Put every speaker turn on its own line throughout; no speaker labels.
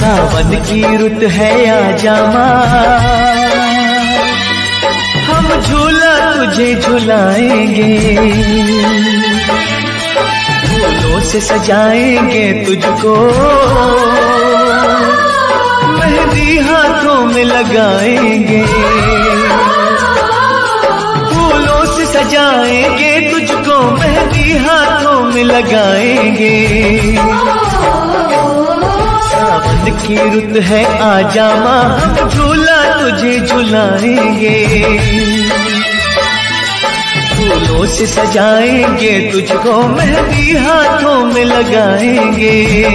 सावन की रुत है आजा माँ, हम झूला तुझे झुलाएंगे, फूलों से सजाएंगे तुझको, मेहंदी हाथों में लगाएंगे, फूलों से सजाएंगे तुझको, मेहंदी हाथों में लगाएंगे। सावन की रुत है आजा माँ, हम झूला तुझे झुलाएंगे, फूलों से सजाएंगे तुझको, मेहंदी हाथों में लगाएंगे,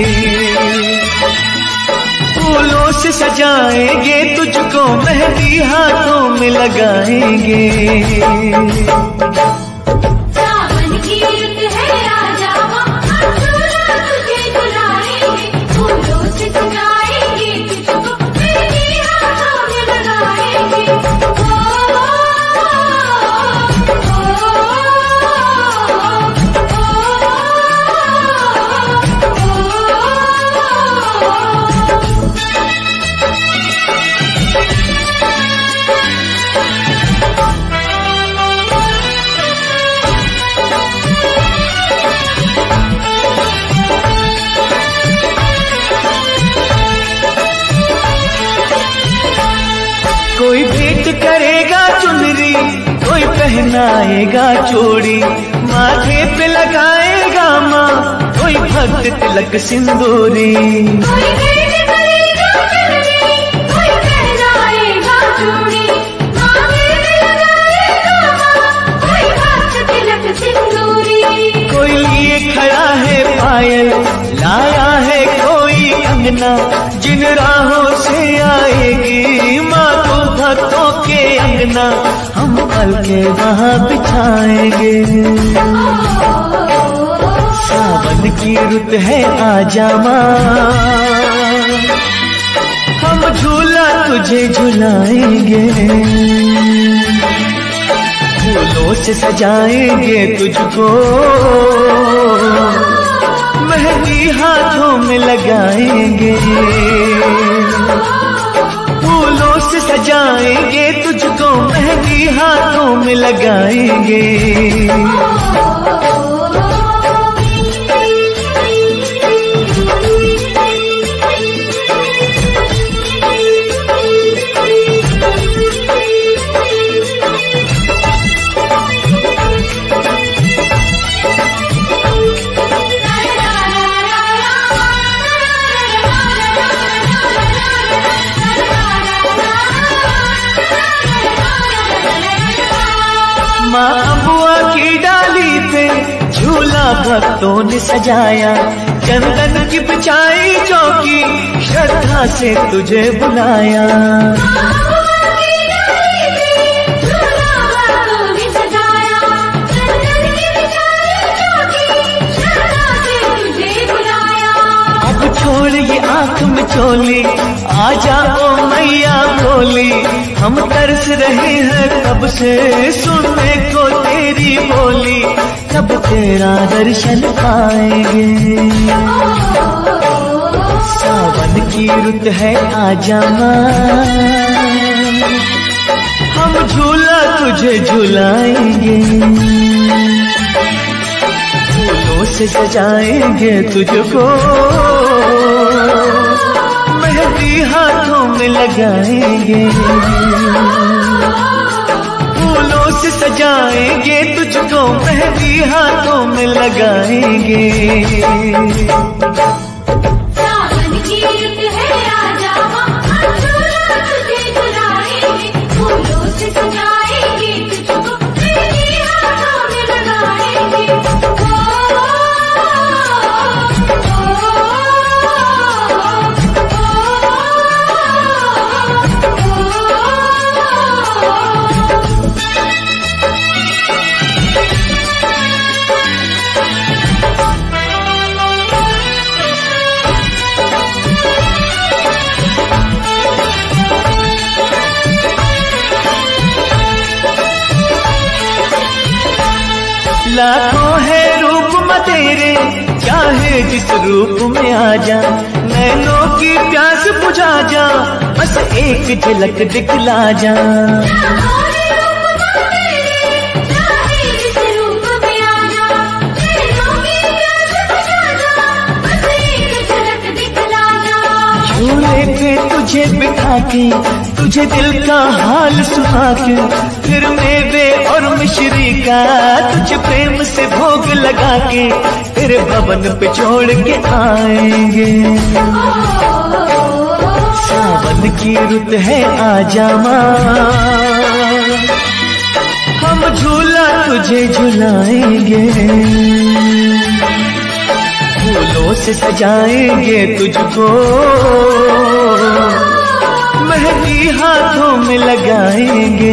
फूलों से सजाएंगे तुझको, मेहंदी हाथों में लगाएंगे।
सावन की रुत है आजा माँ, हम झूला तुझे झुलाएंगे, फूलों से सजाएंगे तुझको, मेहंदी हाथों में लगाएंगे।
कोई भेंट करेगा चुनरी, कोई पहनाएगा चूड़ी, माथे पे लगाएगा माँ, कोई भक्त तिलक सिंदूरी।
कोई भेंट करेगा चुनरी, कोई पहनाएगा चूड़ी, माथे पे लगाएगा माँ, कोई भक्त तिलक सिंदूरी।
कोई लिए खड़ा है पायल, लाया है कोई अंगना, जिन राहों से आएगी माँ तू भक्तों के अंगना, हम पल के वहाँ बिछाएंगे। सावन की रुत है आजा माँ, हम झूला तुझे झुलाएंगे, फूलों से सजाएंगे तुझको, मेहंदी हाथों में लगाएंगे, फूलों से सजाएंगे तुझको, मेहंदी हाथों में लगाएंगे। माँ अबुआ की डाली पे झूला भक्तों ने सजाया, चंदन की बिछाई चौकी, श्रद्धा से तुझे बुलाया। अब छोड़ ये आँख में चोली, आ जाओ मैया बोली, हम तरस रहे हैं कब से सुनने को तेरी बोली, कब तेरा दर्शन पाएंगे। सावन की रुत है आजा माँ, हम झूला तुझे झुलाएंगे, फूलों से सजाएंगे तुझको, मेहंदी हाथों में लगाएंगे, फूलों से सजाएंगे तुझको, मेहंदी हाथों में लगाएंगे।
सावन की रुत है आजा माँ, हम झूला तुझे झुलाएंगे, फूलों से सजाएंगे तुझको, मेहंदी हाथों में लगाएंगे।
लाखों है रूप में तेरे, चाहे जिस रूप में आ जा, नैनों की प्यास जा जा, बस एक झलक दिखला जा। झूले पे तुझे बिठा के, तुझे दिल का हाल सुना के, फिर मेवे और मिश्री का तुझे प्रेम से भोग लगा के, तेरे भवन पे छोड़ के आएंगे। सावन की रुत है आजा माँ, हम झूला तुझे झुलाएंगे, फूलों से सजाएंगे तुझको, मेहंदी हाथों में लगाएंगे,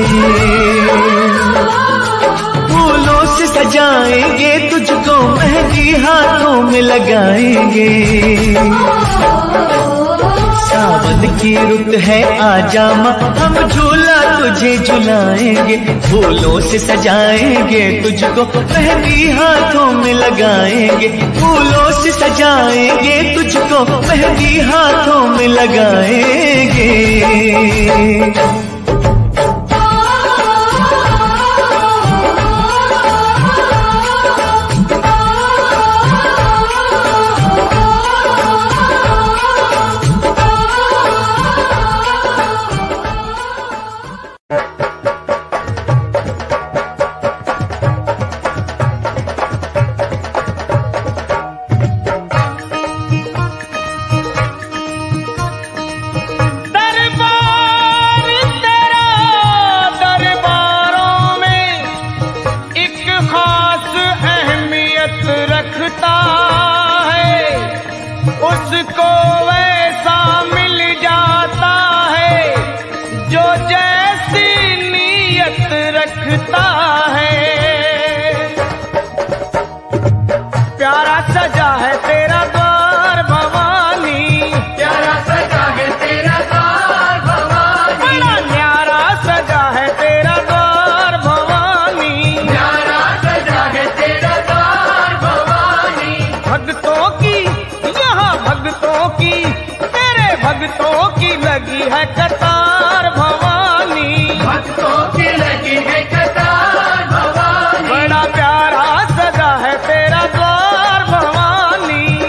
फूलों से सजाएंगे तुझको, मेहंदी हाथों में लगाएंगे। सावन की रुत है आजा माँ, हम झूला तुझे झुलाएंगे, फूलों से सजाएंगे तुझको, मेहंदी हाथों में लगाएंगे, फूलों से सजाएंगे तुझको, मेहंदी हाथों में लगाएंगे।
उसको वैसा मिल जाता है जो जैसी नीयत रखता है। प्यारा सजा है तेरा द्वार भवानी,
प्यारा सजा है तेरा द्वार भवानी,
बड़ा न्यारा सजा है तेरा द्वार भवानी,
प्यारा सजा है तेरा द्वार भवानी।
भक्तों की यहाँ भक्तों की, तेरे भक्तों की लगी है कतार भवानी,
भक्तों की लगी है कतार भवानी,
बड़ा प्यारा सजा है तेरा द्वार भवानी।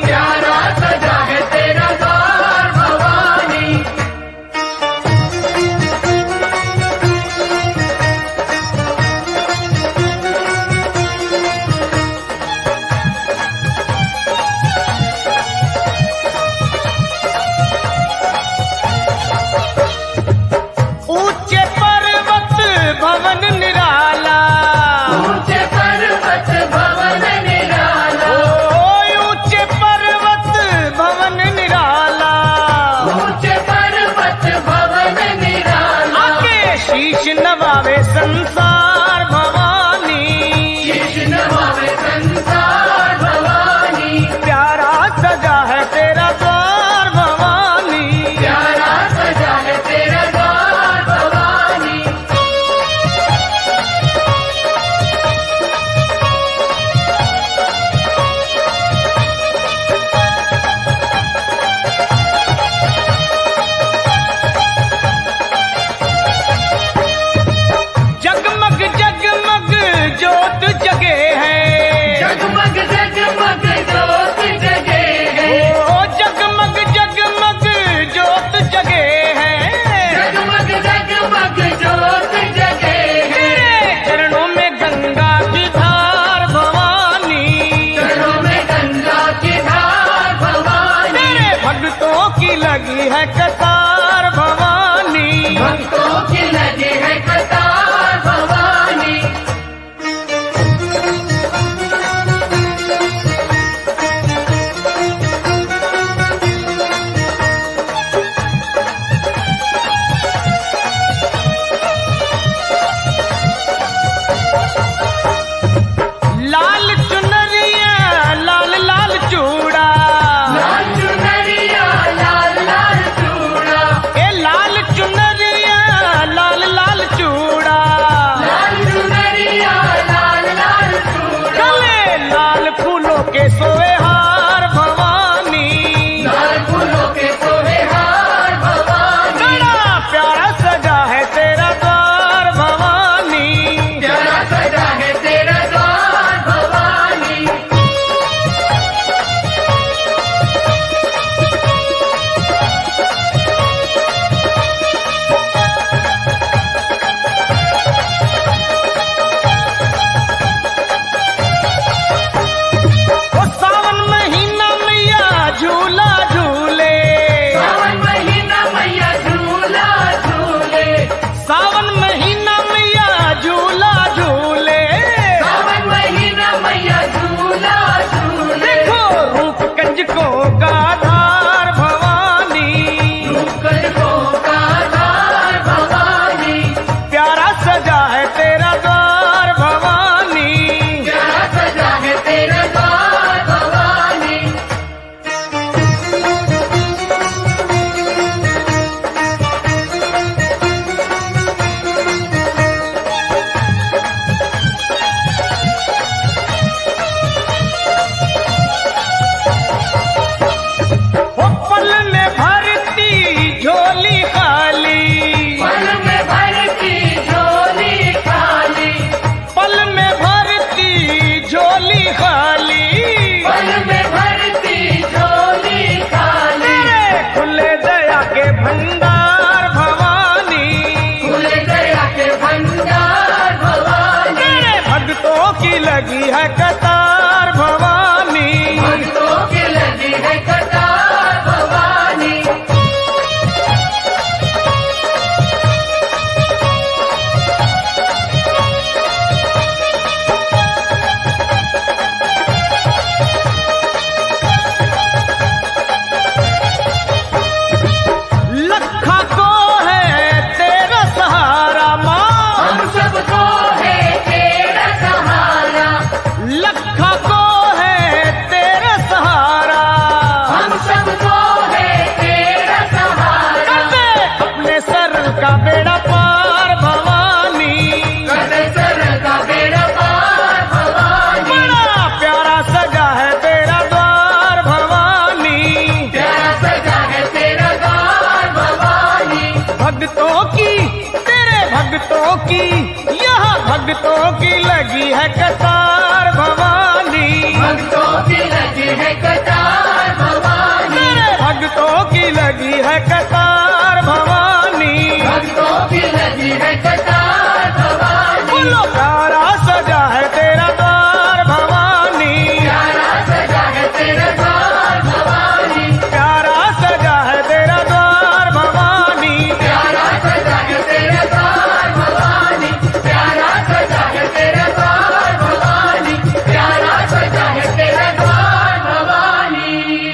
लगी है कतार भवानी,
भक्तों की लगी है कतार भवानी,
बोलो प्यारा सजा है तेरा द्वार भवानी,
प्यारा सजा है तेरा द्वार भवानी,
प्यारा सजा है तेरा द्वार भवानी,
प्यारा सजा है तेरा द्वार भवानी, प्यारा सजा है तेरा द्वार भवानी, प्यारा सजा है तेरा द्वार भवानी।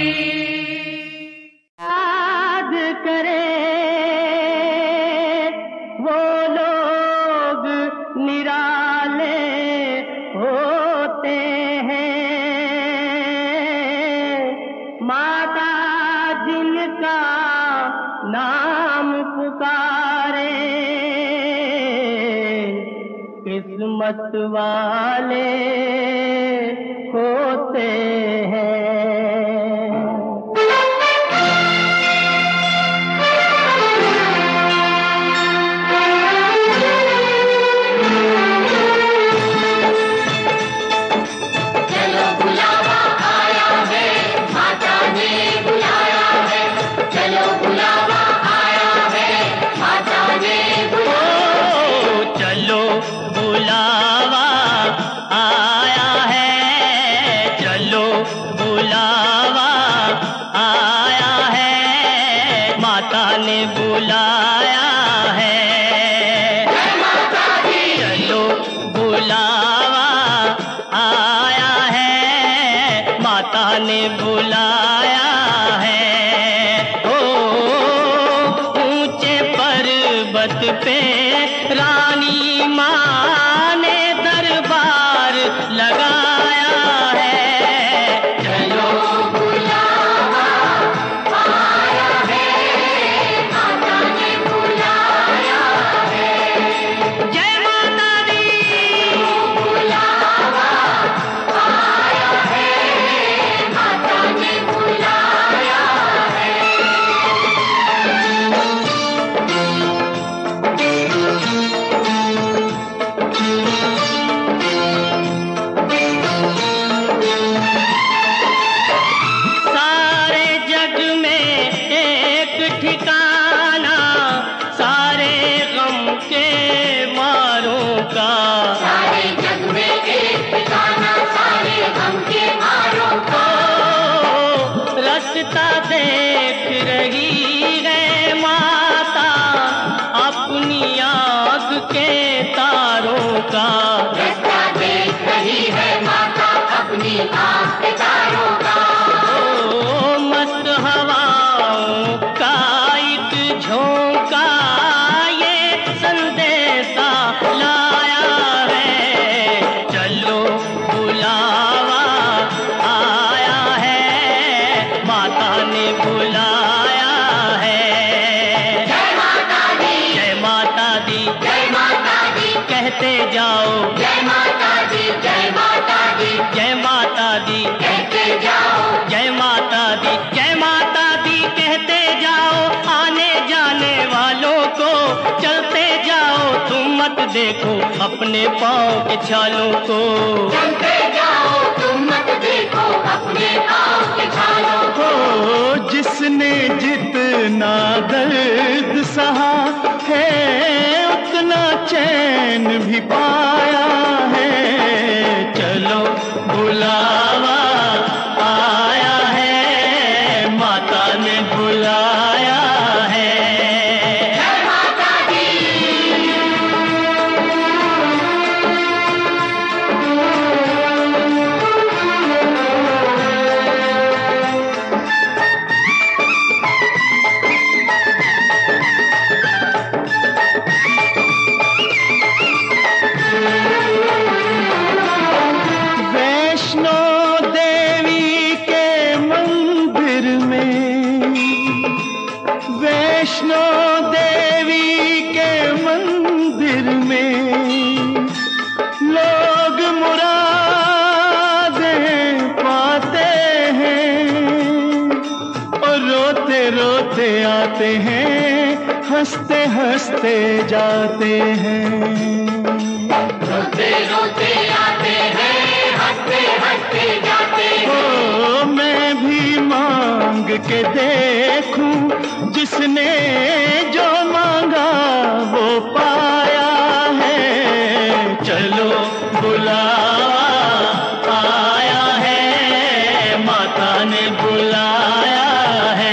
याद करे वो लोग निराले होते हैं, माता जिनका नाम पुकारे किस्मत वाले होते हैं।
चलो बुलावा आया है, माता ने बुलाया है, चलो बुलावा आया है, माता ने बुलाया है।
चलो बुलावा आया है, चलो बुलावा आया है, माता ने बुलाया है। चलो बुलावा आया है, माता ने बुलाया है। ओ ऊंचे पर्वत पे रानी माँ ने दरबार लगाया है। चलो
बुलावा आया है, माता ने बुलाया है।
जय माता दी।
बुलावा आया है, माता ने बुलाया है।
सारे जग में एक ठिकाना, सारे गम के मारों का।
सारे जग में एक ठिकाना, सारे गम के मारों का।
रास्ता देख रही है माता अपनी आग के तारों का।
रास्ता देख रही है माता अपनी आँख के तारों का।
ओ मस्त हवाओं का एक झोंका ये संदेशा लाया है। चलो बुलावा आया है, माता ने बुलाया है।
जय माता दी,
जय माता दी
जय माता दी,
कहते जाओ,
जय माता दी, जय माता दी,
जय माता दी,
कहते जाओ।
जय माता दी, जय माता दी कहते जाओ। आने जाने वालों को चलते जाओ, तुम मत देखो अपने पाँव के छालों को।
चलते जाओ, तुम मत देखो अपने पाँव के छालों को।
हो जिसने जितना दर्द सहा है, उतना चैन भी पाया है। चलो बुलावा आया है, माता ने बुलाया है।
जय माता दी।
वैष्णो देवी के मंदिर में, वैष्णो देवी के मंदिर में लोग मुरादें पाते हैं और रोते रोते आते हैं, हंसते हंसते जाते हैं।
रोते रोते आते हैं, हंसते हंसते जाते हैं।
ओ मैं भी मांग के देखूं जिसने जो मांगा वो पाया है। चलो बुलावा आया है, माता ने बुलाया है।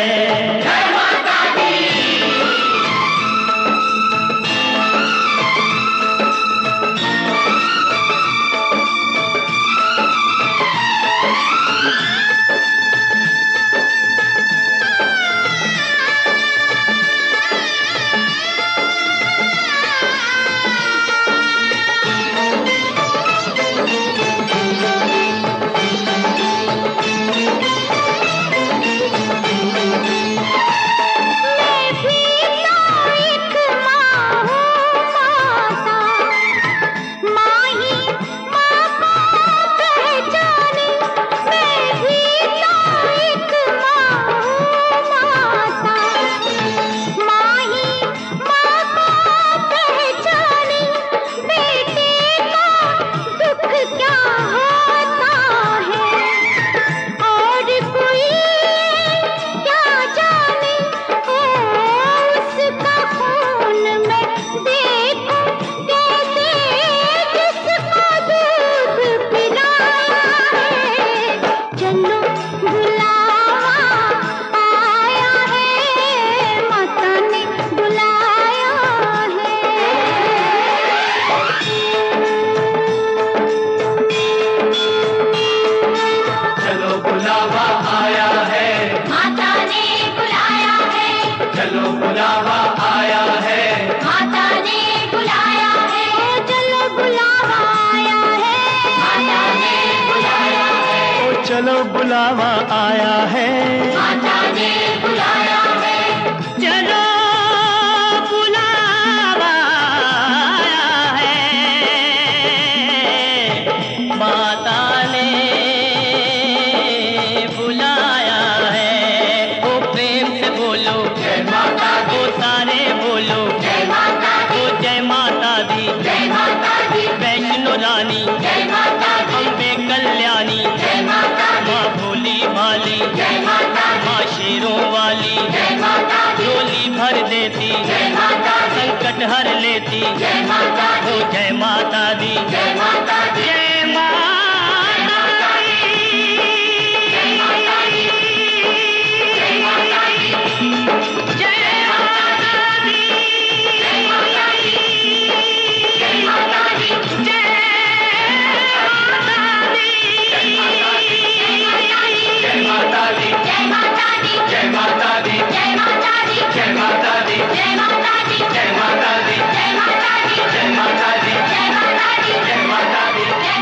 चलो बुलावा आया है,
माता ने बुलाया है।
चलो बुलावा आया है, माता ने बुलाया है। ओ प्रेम से बोलो
जय माता दी,
ओ सारे बोलो
जय माता दी,
ओ जय माता दी,
जय माता दी,
वैष्णो रानी,
जय माता दी,
अम्बे कल्याणी,
जय माता दी,
माँ भोली भाली,
जय माता दी,
माँ शेरों वाली,
जय माता दी,
झोली भर देती,
जय माता दी,
संकट हर लेती,
जय माता दी,
ओ जय माता दी,
जय माता दी,
जय माता दी,
जय माता दी, जय माता दी,
जय माता दी,
जय माता दी, जय माता दी,
जय माता दी,
जय माता दी,
जय माता दी,
जय माता दी,
जय माता दी,
जय माता दी,
जय माता दी,
जय माता दी,
जय माता दी,
जय माता दी,
जय माता दी, जय माता दी।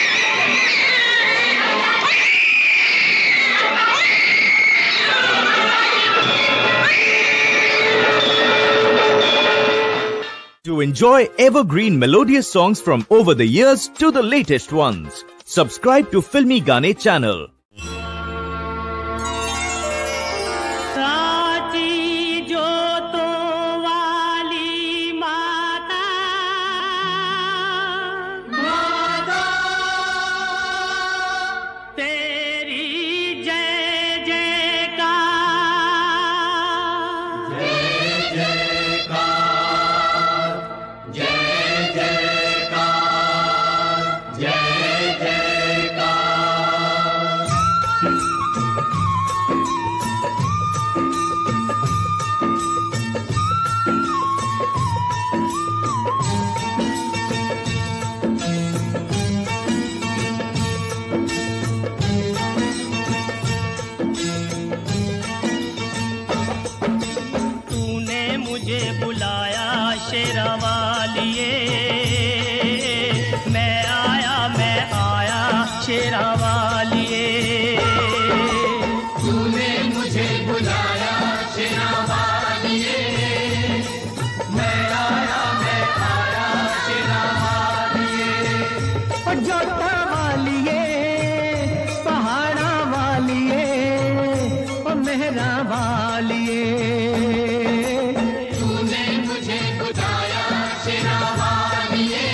To enjoy evergreen melodious songs from over the years to the latest ones, subscribe to Filmy Gaane channel.
साची जोतों वाली माता, तेरी जय जयकार, तूने मुझे बुलाया शेरा वालिए, मैं आया शेरा वालिए।
तूने मुझे बुलाया शेरा वालिए,
मैं आया शेरा वालिए। ओ जोता वालिए, पहाड़ा वालिए, ओ मेहरा वालिए।
तूने मुझे बुलाया शेरा वालिए,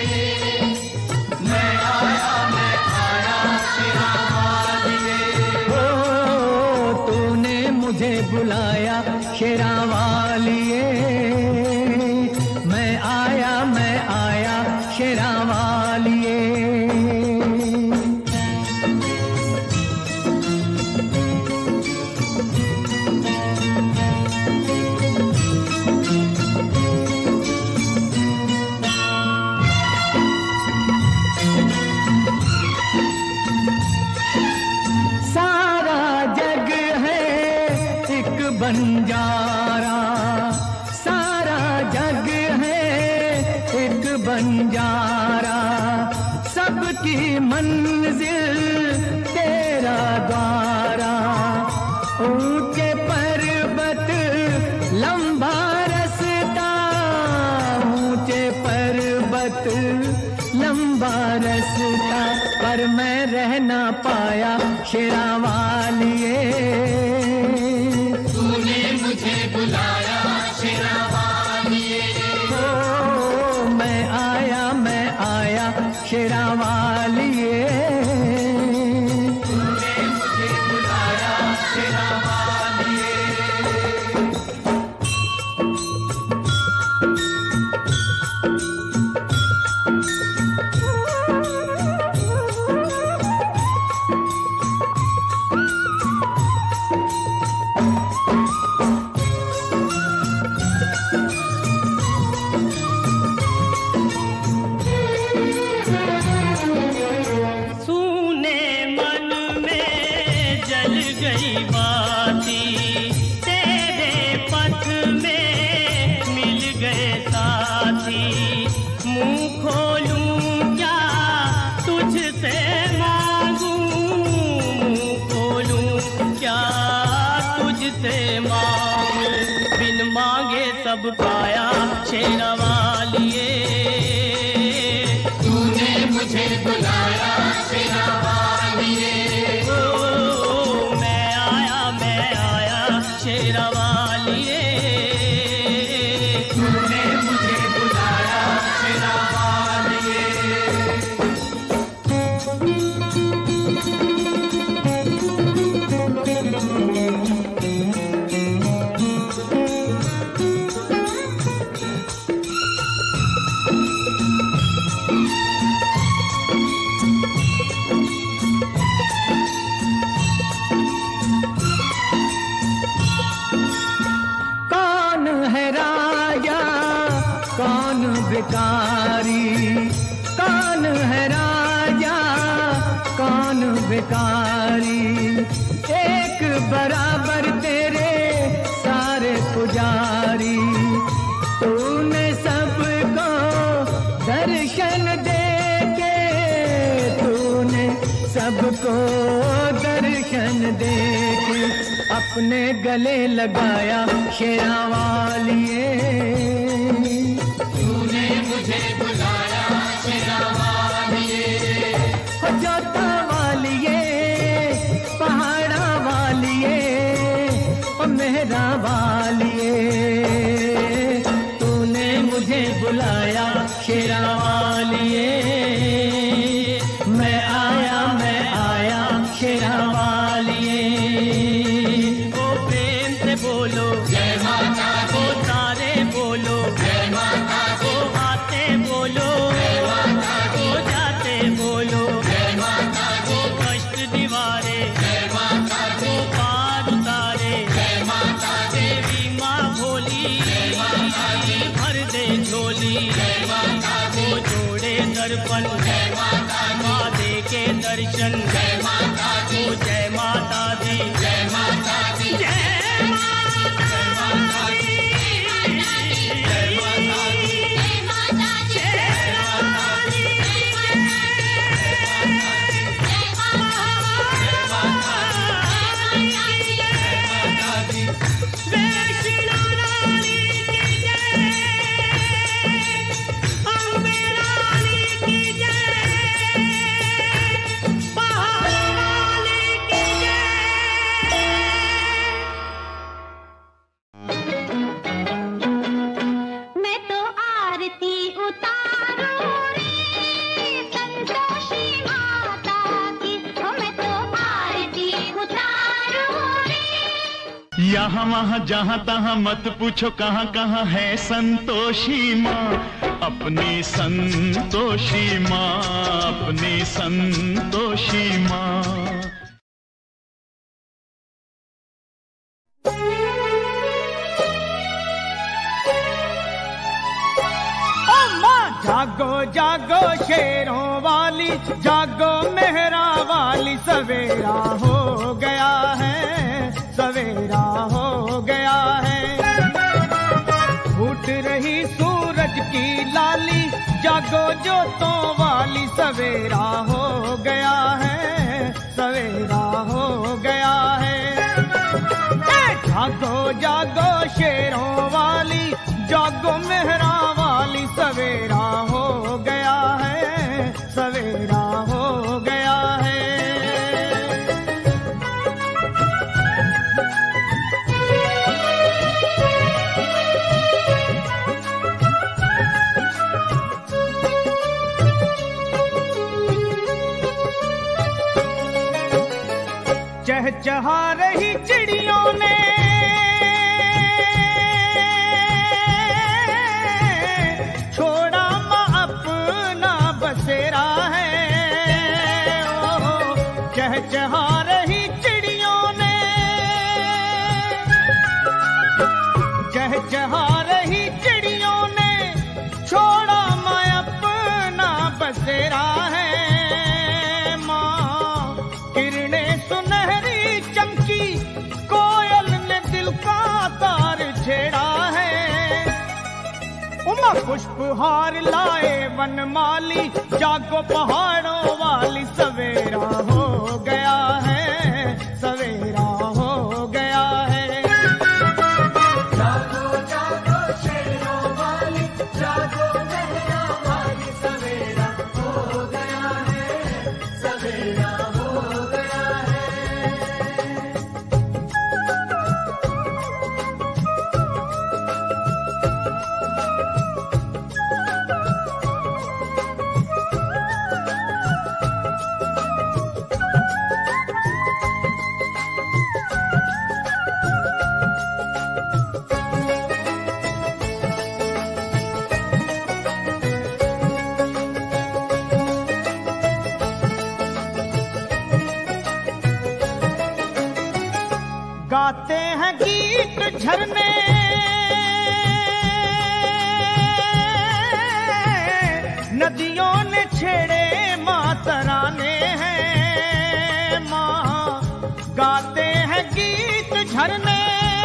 मैं आया शेरा वालिए। ओ तूने मुझे बुलाया शेरा वालिए, मैं आया शेरा वालिए। बंजारा, सारा जग है एक बंजारा, सबकी मंजिल तेरा द्वारा। ऊंचे पर्वत लंबा रास्ता, ऊंचे पर्वत लंबा रास्ता, पर मैं रह ना पाया शेरा वालिए।
मुझे बुलाया शेरा वालिए,
ओ मैं आया शेरा वालिए।
तूने मुझे बुलाया शेरा वालिए। सब पाया शेरा वालिए, तूने मुझे बुलाया शेरा वालिए। ओ मैं आया शेरा वालिए, तूने मुझे बुलाया शेरा वालिए।
भिखारी कौन है राजा कौन भिखारी, एक बराबर तेरे सारे पुजारी। तूने सबको दर्शन देके, तूने सबको दर्शन देके अपने गले लगाया शेरा वालिए।
तूने मुझे बुलाया शेरा वालिए,
जोता वालिए पहाड़ा वालिए और मेहरा वालिए। तूने मुझे बुलाया शेरा वालिए, मैं आया शेरा वालिए। ओ प्रेम से बोलो
जय माता दी,
ओ तारे बोलो
जय माता दी,
ओ आते बोलो
जय माता दी,
ओ जाते बोलो
जय माता दी,
ओ कष्ट दीवारे
जय माता दी,
ओ पार उतारे
जय माता दी,
देवी माँ भोली
जय माता दी,
भर दे झोली।
जय माता दी,
ओ जोड़े दर्पण
जय माता दी,
माँ दे के दर्शन।
जय माता दी,
ओ जय माता दी,
जय माता दी,
जय माता दी।
जय माता दी, जय माता दी,
जय माता दी,
जय माता दी। वैष्णो रानी की जय, अम्बे रानी की जय, पहाड़
यहाँ वहाँ जहाँ तहाँ मत पूछो कहाँ कहाँ है संतोषी माँ, अपनी संतोषी माँ, अपनी संतोषी माँ।
जागो जागो शेरों वाली, जागो मेहरा वाली, सवेरा हो गया है, सवेरा हो गया है। फूट रही सूरज की लाली, जागो जोतों वाली, सवेरा हो गया है, सवेरा हो गया है। जागो जागो शेरों वाली, जागो मेहरा वाली, सवेरा हो गया है, सवेरा हो गया है। चहचहा रही चिड़ियों ने छोड़ा माँ अपना बसेरा है, ओ चहचहा रही चिड़ियों ने, चहचहा रही चिड़ियों ने छोड़ा माँ अपना बसेरा है। माँ किरणें सुनहरी चमकी, कोयल ने दिल का तार छेड़ा है। उमा पुष्पहार लाए वनमाली, जागो पहाड़ों वाली, सवेरा हो गया है, सवेरा हो गया है।
जागो जागो शेरों वाली, जागो मेहरा वाली, सवेरा हो गया है, सवेरा हो गया है।
गाते हैं गीत झरने, नदियों ने छेड़े माँ तराने हैं। माँ गाते हैं गीत झरने,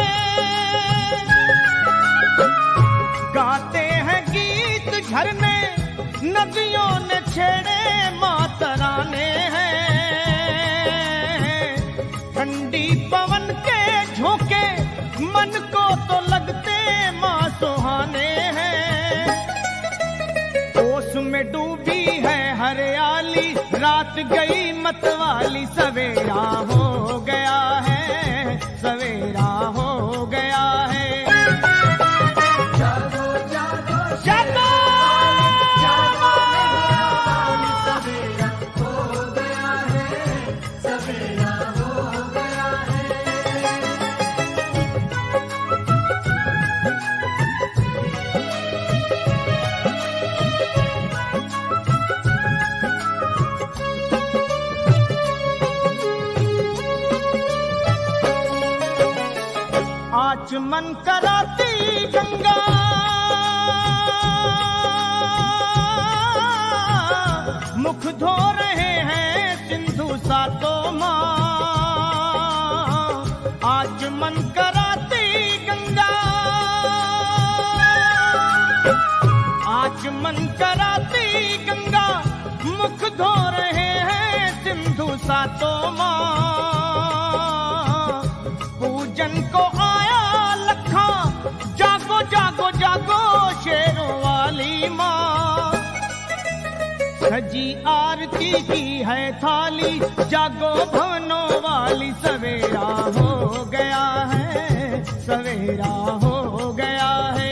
गाते हैं गीत झरने, नदियों ने छेड़े माँ तराने हैं। ठंडी पवन के झोंके मन को तो लगते माँ सुहाने हैं। ओस में डूबी है हरियाली, रात गई मतवाली, सवेरा हो गया है, सवेरा हो गया है।
जागो जागो
जागो
जागो मेहरा वाली, सवेरा हो गया है, सवेरा हो गया है।
आचमन कराती गंगा, मुख धो रहे हैं सिंधु सातों माँ। आचमन कराती गंगा, आचमन कराती गंगा, मुख धो रहे हैं सिंधु सातों माँ। पूजन को आया लखा, जागो जागो जागो शेरों वाली माँ। सजी आरती की है थाली, जागो भवनों वाली, सवेरा हो गया है, सवेरा हो गया है।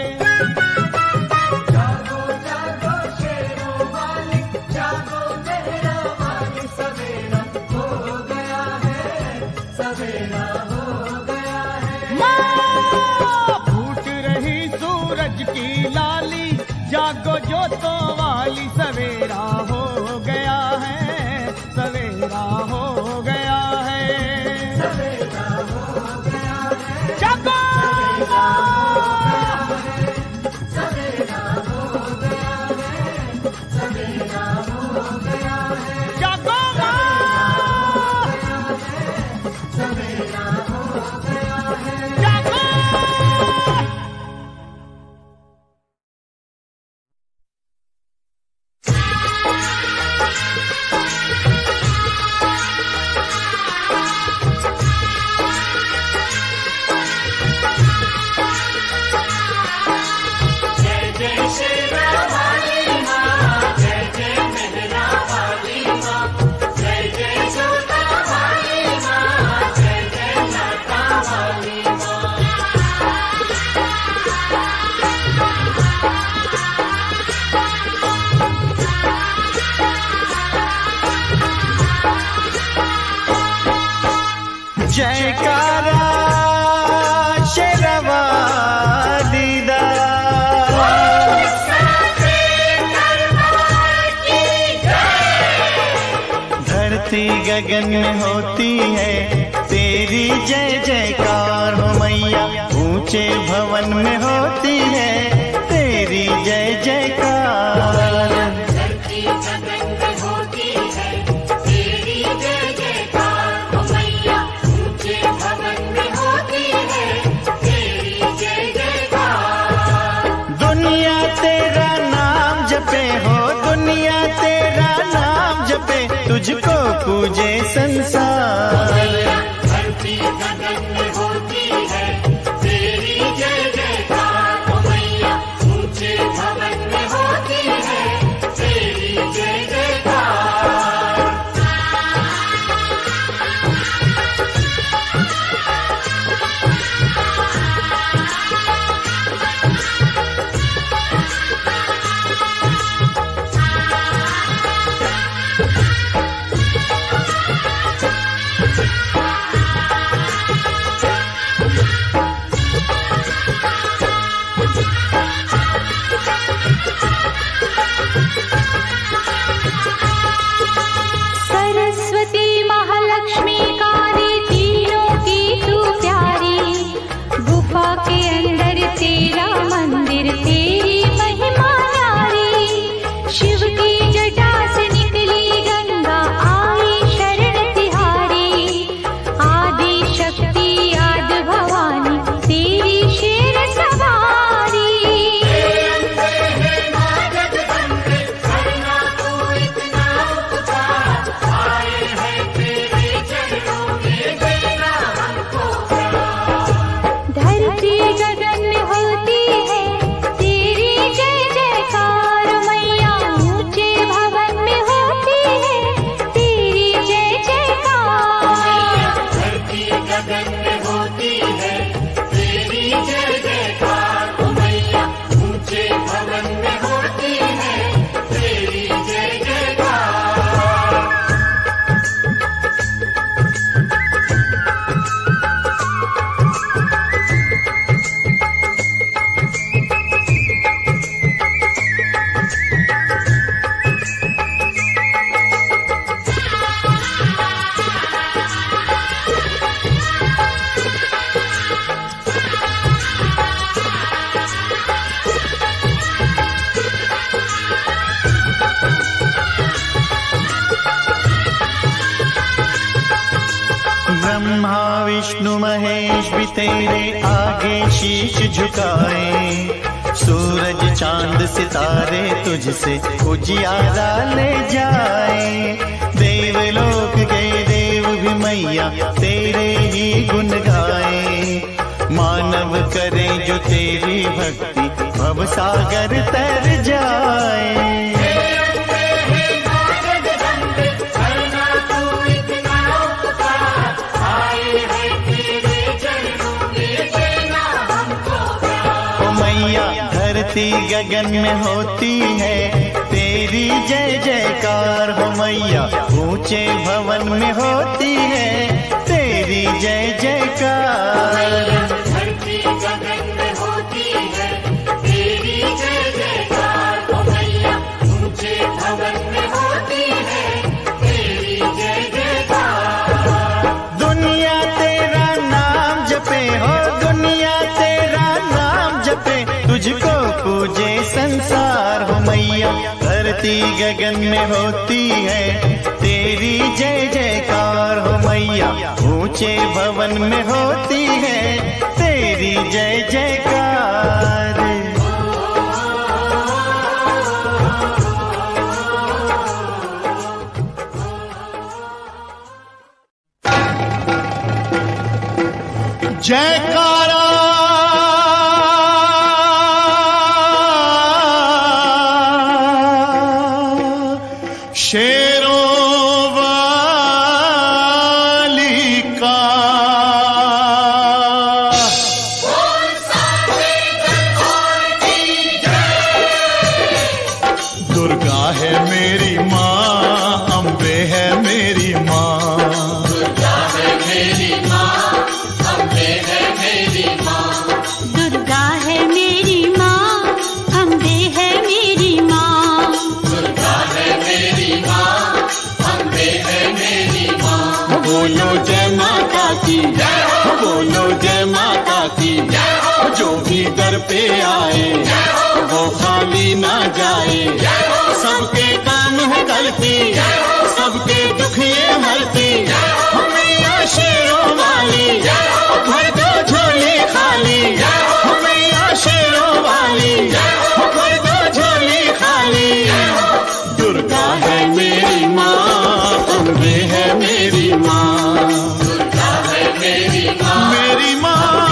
जागो जागो शेरों वाली, जागो मेहरा वाली, सवेरा हो गया है, सवेरा हो गया है।
जयकारा शेरवाली दा। धरती गगन में होती है तेरी जय जयकार हो मैया, ऊंचे भवन में होती है तेरी जय जयकार।
धरती गगन में होती है तेरी जय जयकार हो मैया, ऊंचे भवन में होती है तेरी जय जयकार।
दुनिया तेरा नाम जपे हो, दुनिया तेरा नाम जपे, तुझको पूजे संसार।
धरती गगन में होती है तेरी जय जयकार हो मैया, ऊंचे भवन में होती है तेरी जय जयकार।
सरस्वती महालक्ष्मी काली तीनों की तू प्यारी, गुफा के अंदर तेरा मंदिर तेरी महिमा न्यारी। शिव की जटा से निकली गंगा आई शरण तिहारी, आदि शक्ति आद भवानी तेरी शेर सवारी। धरती गगन में होती है तेरी जय जयकार मैया, ऊंचे भवन में होती है तेरी जय जयकार।
धरती गगन में होती है तेरी जय जयकार हो मैया, ऊंचे भवन में होती है तेरी जय जयकार।
ब्रह्मा विष्णु महेश भी तेरे आगे शीश झुकाए, सूरज चांद सितारे तुझसे उजियारा ले जाए। देवलोक के देव भी मैया तेरे ही गुण गाए, मानव करे जो तेरी भक्ति भव सागर तर जाए। मैया धरती गगन में होती है तेरी जय जयकार हो मैया, ऊंचे भवन में होती है तेरी जय जयकार।
धरती गगन में होती है तेरी जय जयकार हो मैया, ऊंचे भवन में होती है तेरी जय जयकार।
दुनिया तेरा नाम जपे हो, दुनिया तेरा नाम जपे, तुझको पूजे संसार हो मैया। धरती गगन में होती है तेरी जय जयकार हो मैया, ऊंचे भवन में होती है तेरी जय जयकार।
जयकारा शेरों वाली का। दुर्गा है मेरी माँ, अम्बे है मेरी माँ,
दुर्गा है मेरी माँ,
माता की, बोलो जय माता की। जो भी दर पे आए वो खाली ना जाए, सबके काम है करती, सबके दुख ये हरती। मैया शेरों वाली भर दो झोली खाली, मैया शेरों वाली भर दो झोली खाली। दुर्गा है मेरी माँ, अम्बे है मेरी माँ, दुर्गा है मेरी माँ, मेरी माँ,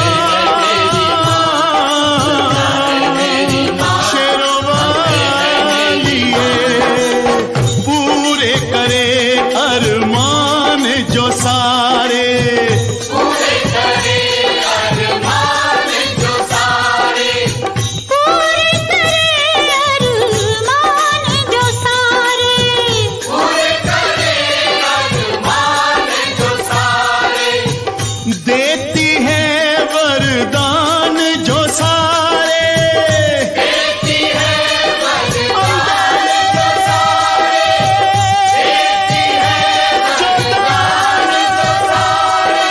शेरों वाली पूरे करे अरमान जो सारे, पूरे करे अरमान जो सारे,
पूरे करे अरमान जो सारे,
पूरे करे अरमान जो सारे। देती है वरदान जो सारे, देती है वरदान जो सारे, देती है वरदान जो सारे,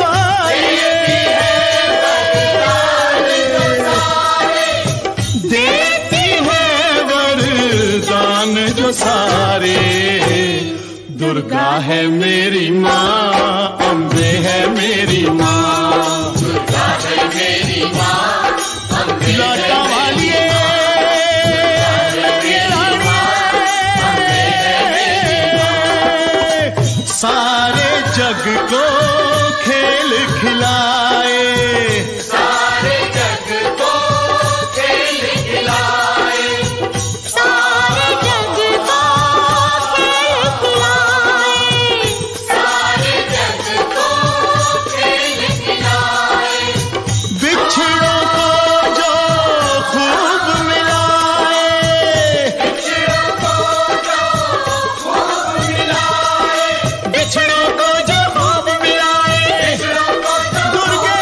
देती है वरदान जो सारे। दुर्गा है मेरी माँ, अम्बे है मेरी माँ, दुर्गा है मेरी माँ, अम्बे लाटा वाली सारे जग को खेल खिलाए, सारे जग को खेल खिलाए,
सारे जग को खेल खिलाए,
सारे जग को खेल खिलाए। बिछड़ों को जो खूब मिलाए, बिछड़ों को जो खूब मिलाए, बिछड़ों को जो खूब मिलाए, बिछड़ों को जो दुर्गे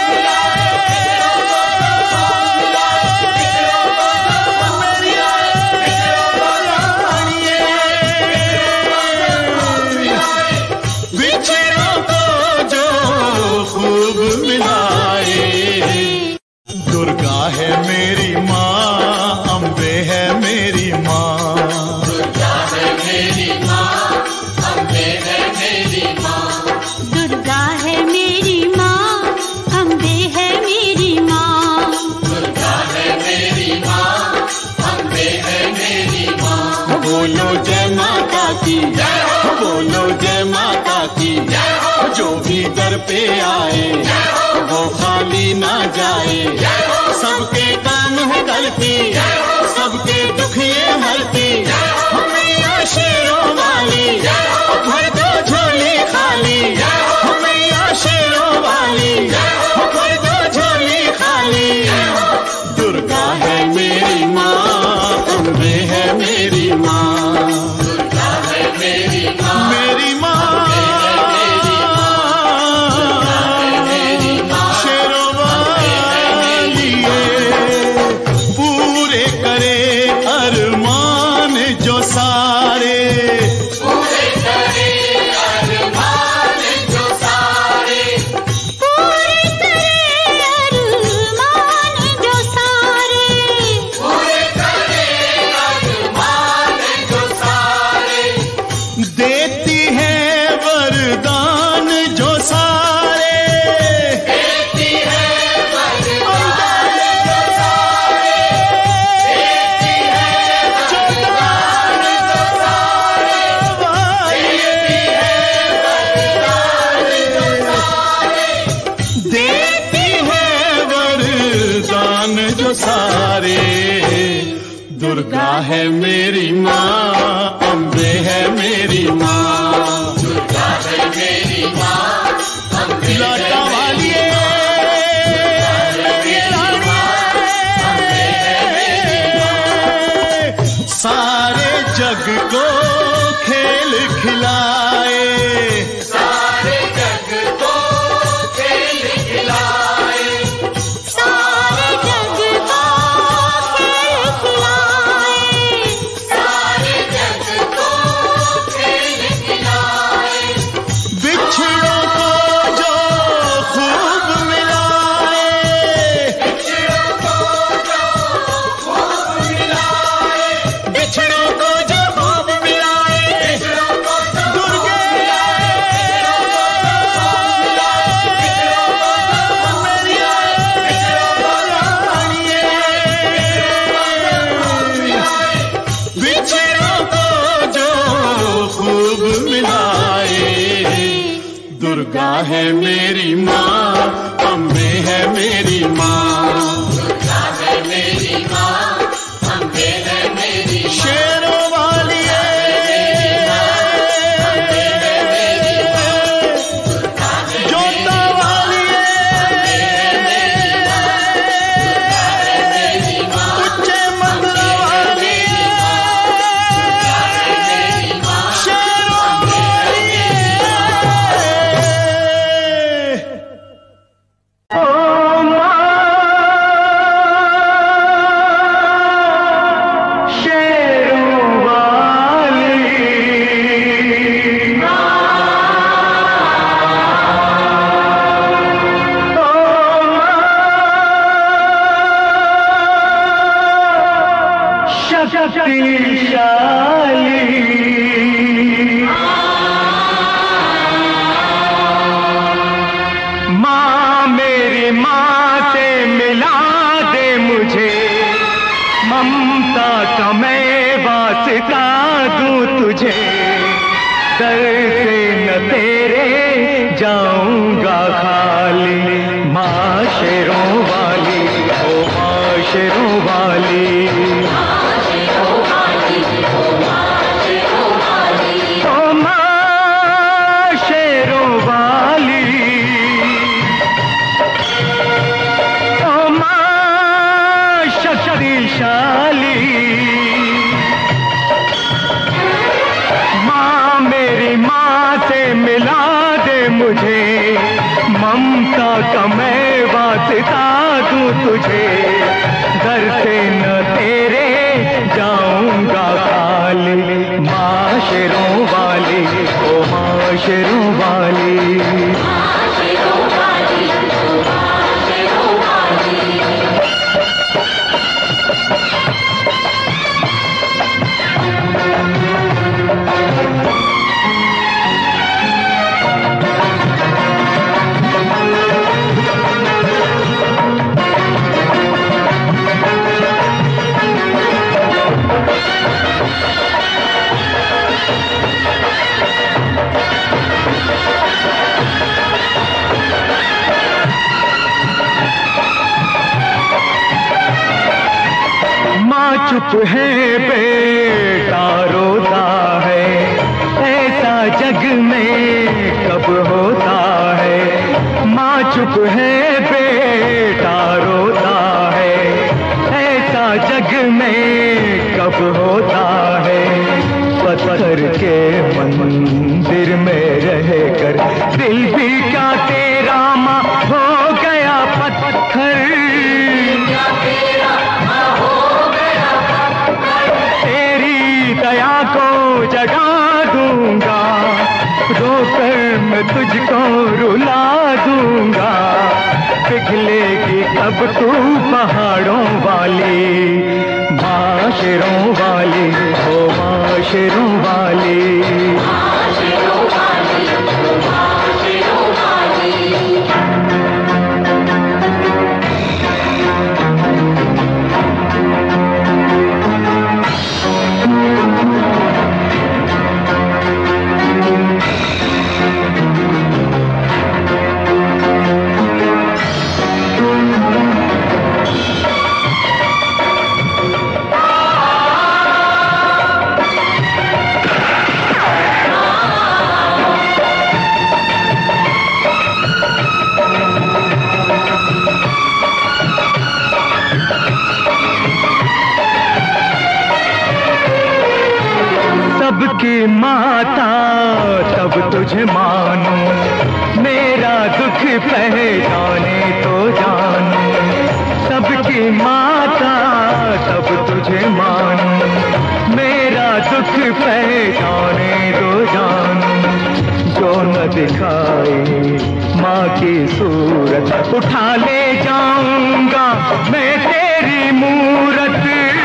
बिछड़ों को जो खूब मिलाए। दुर्गा है मेरी माँ, अम्बे है मेरी माँ, दुर्गा है मेरी माँ, अम्बे है मेरी माँ,
दुर्गा है मेरी माँ, अम्बे है मेरी माँ,
दुर्गा है मेरी माँ, अम्बे है मेरी माँ। बोलो जय माता की, बोलो जय माता की। जो भी दर पे आए वो खाली ना जाए, सबके काम है करती, सबके दुख ये हरती। मैया शेरों वाली भर दो झोली खाली, मैया शेरों वाली भर दो झोली खाली। दुर्गा है मेरी माँ, अम्बे है मेरी माँ, दुर्गा है मेरी माँ, मेरी माँ, शेरों वाली पूरे करे अरमान जो सारे, पूरे करे अरमान जो सारे,
पूरे करे अरमान जो सारे,
पूरे करे अरमान जो सारे। देती है वरदान जो सारे, देती है वरदान जो सारे, देती है वरदान जो सारे, देती है वरदान जो सारे, देती है वरदान जो सारे। दुर्गा है मेरी माँ, अम्बे है मेरी माँ, दुर्गा है मेरी माँ, अम्बे लाटा वाली सारे जग को खेल खिलाए, सारे जग को खेल खिलाए,
सारे जग को खेल खिलाए,
सारे जग को खेल खिलाए।
दुर्गा है मेरी माँ, अम्बे है मेरी माँ।
दुर्गा है मेरी माँ, अम्बे है मेरी माँ।
शेरों वाली जोता वाली उच्चे मंदिर वाली शेरों वाली। ओ माँ शेरों वाली, शक्तिशाली माँ मेरी माँ से मिला दे मुझे, ममता का मैं वास्ता दूं तुझे। दर से न तेरे जाऊंगा खाली, माँ शेरों वाली, ओ माँ शेरों वाली। ओ माँ शेरों वाली, ओ माँ शक्तिशाली, माँ मेरी माँ से मिला दे मुझे, ममता का मैं वास्ता दूं तुझे। दर से न तेरे जाऊंगा खाली, माँ शेरों वाली, ओ माँ शेरों वाली। माँ चुप है बेटा रोता है, ऐसा जग में कब होता है। माँ चुप है बेटा रोता है, ऐसा जग में कब होता है। पत्थर के मंदिर में रहकर दिल भी क्या तेरा माँ हो गया पत्थर। तेरी दया को जगा दूंगा, रोकर मैं तुझको रुला दूंगा। पिघलेगी कब तू पहाड़ों वाली, माँ शेरों वाली, ओ माँ शेरों वाली। सबकी माता तब तुझे मानो, मेरा दुख पहचाने तो जानो। सबकी माता तब तुझे मानो, मेरा दुख पहचाने तो जानो। जो न दिखाई माँ की सूरत, उठा ले जाऊंगा मैं तेरी मूरत।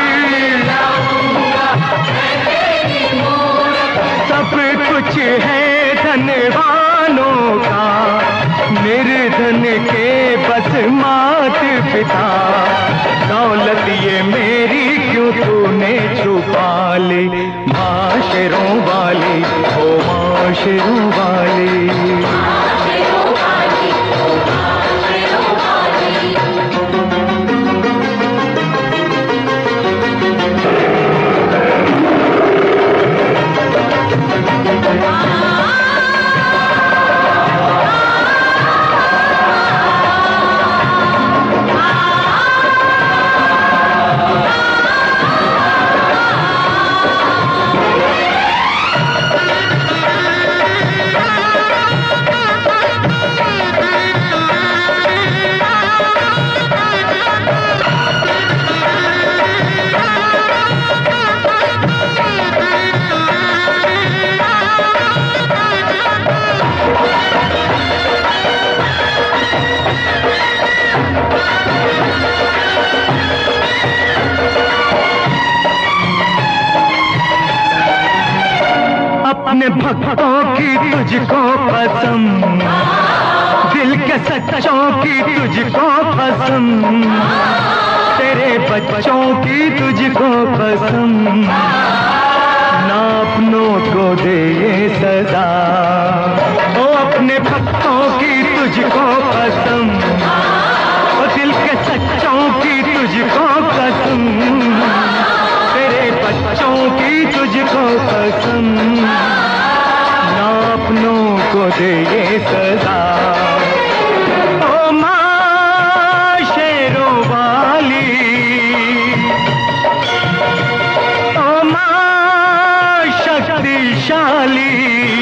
सब कुछ है धनवानों का, निर्धन के बस मात पिता। दौलत ये मेरी क्यों तूने छुपा ली, माँ शेरों वाली, ओ माँ शेरों वाली।
भक्तों की तुझको कसम, दिल के सच्चों की तुझको कसम, तेरे बच्चों की तुझको कसम, ना अपनों को दे ये सदा। ओ अपने भक्तों की तुझको कसम, ओ दिल के सच्चों की तुझको कसम, तेरे बच्चों की तुझको कसम, ना अपनों को दे ये सदा। ओ माँ शेरों वाली, ओ माँ शक्तिशाली,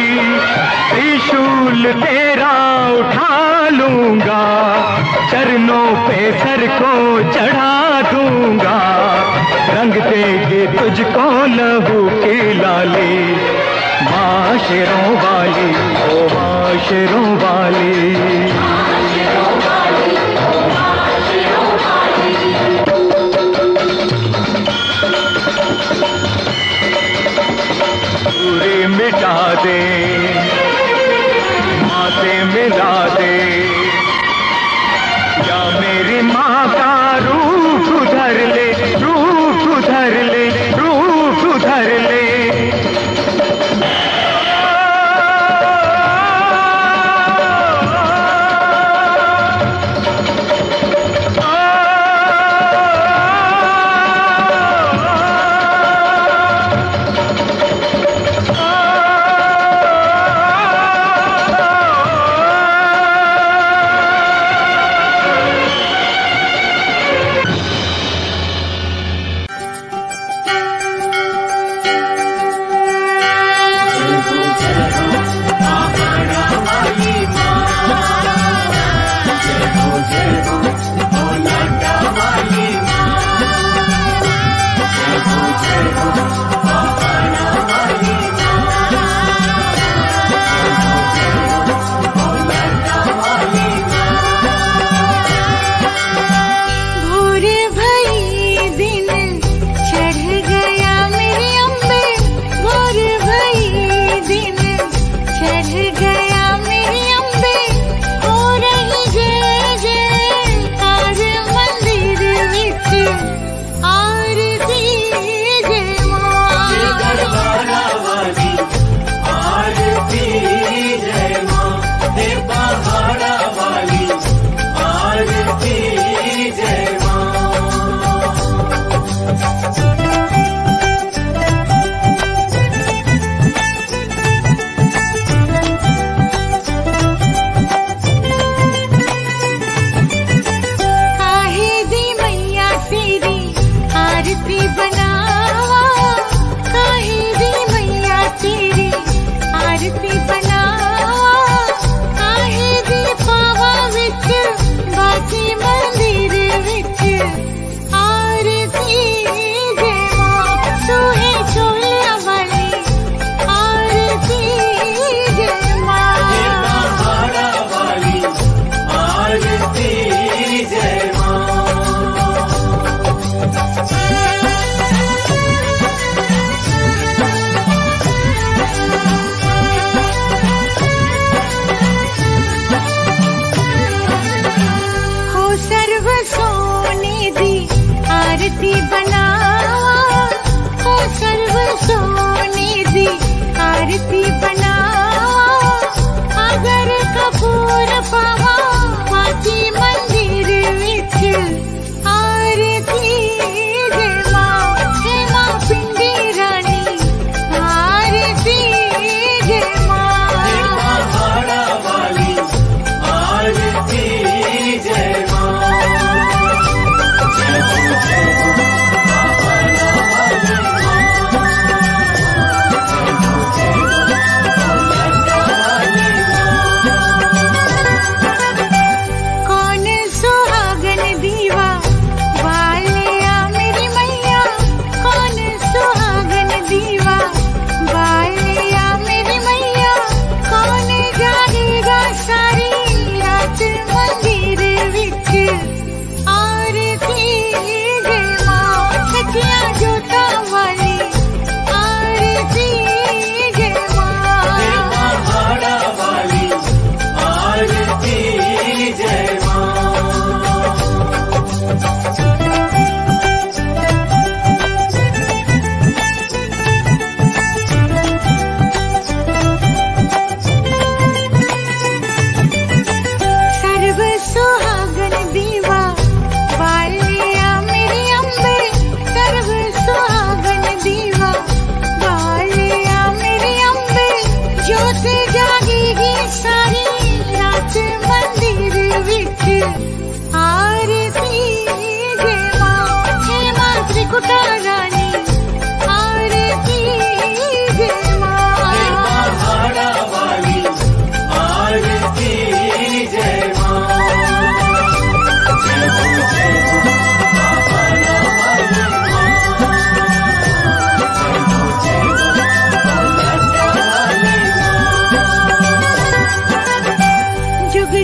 त्रिशूल तेरा उठा लूंगा, चरणों पे सर को चढ़ा दूंगा, रंग देगी तुझको लहू की लाली। माँ शेरों वाली, ओ माँ शेरों वाली, पूरी मिटा दे, माथे मिला दे, या मेरी माँ का रूप उधर ले, रूप उधर ले, रूप उधर ले।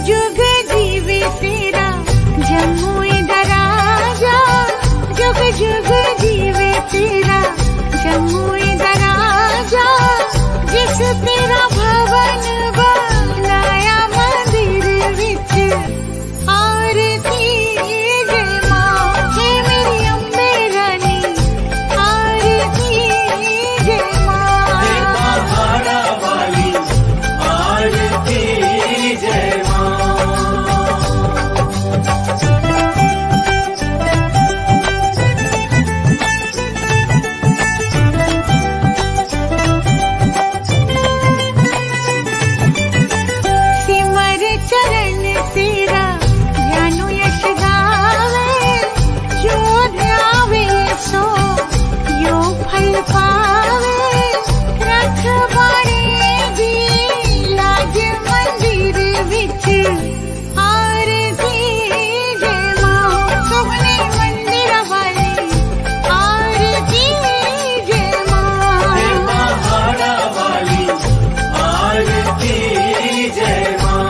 जुग जीवे तेरा जमुई दराजा, जुग जुग जीवे तेरा जमुई दराजा, जिस तेरा भवन बनाया मंदिर विच आरती जय मां, हे मेरी अम्बे रानी आरती जय मां।
पहाड़ा वाली आरती जय मां।
सिमर चरण तेरा ज्ञानो यश गावे, जो ध्यावे सो यो फल पावे, रखवाड़े दी लाज मंदिर विच आरती जय मां, सुगने मंदिर वाली आरती जय मां।
पहाड़ा वाली आरती जय मां।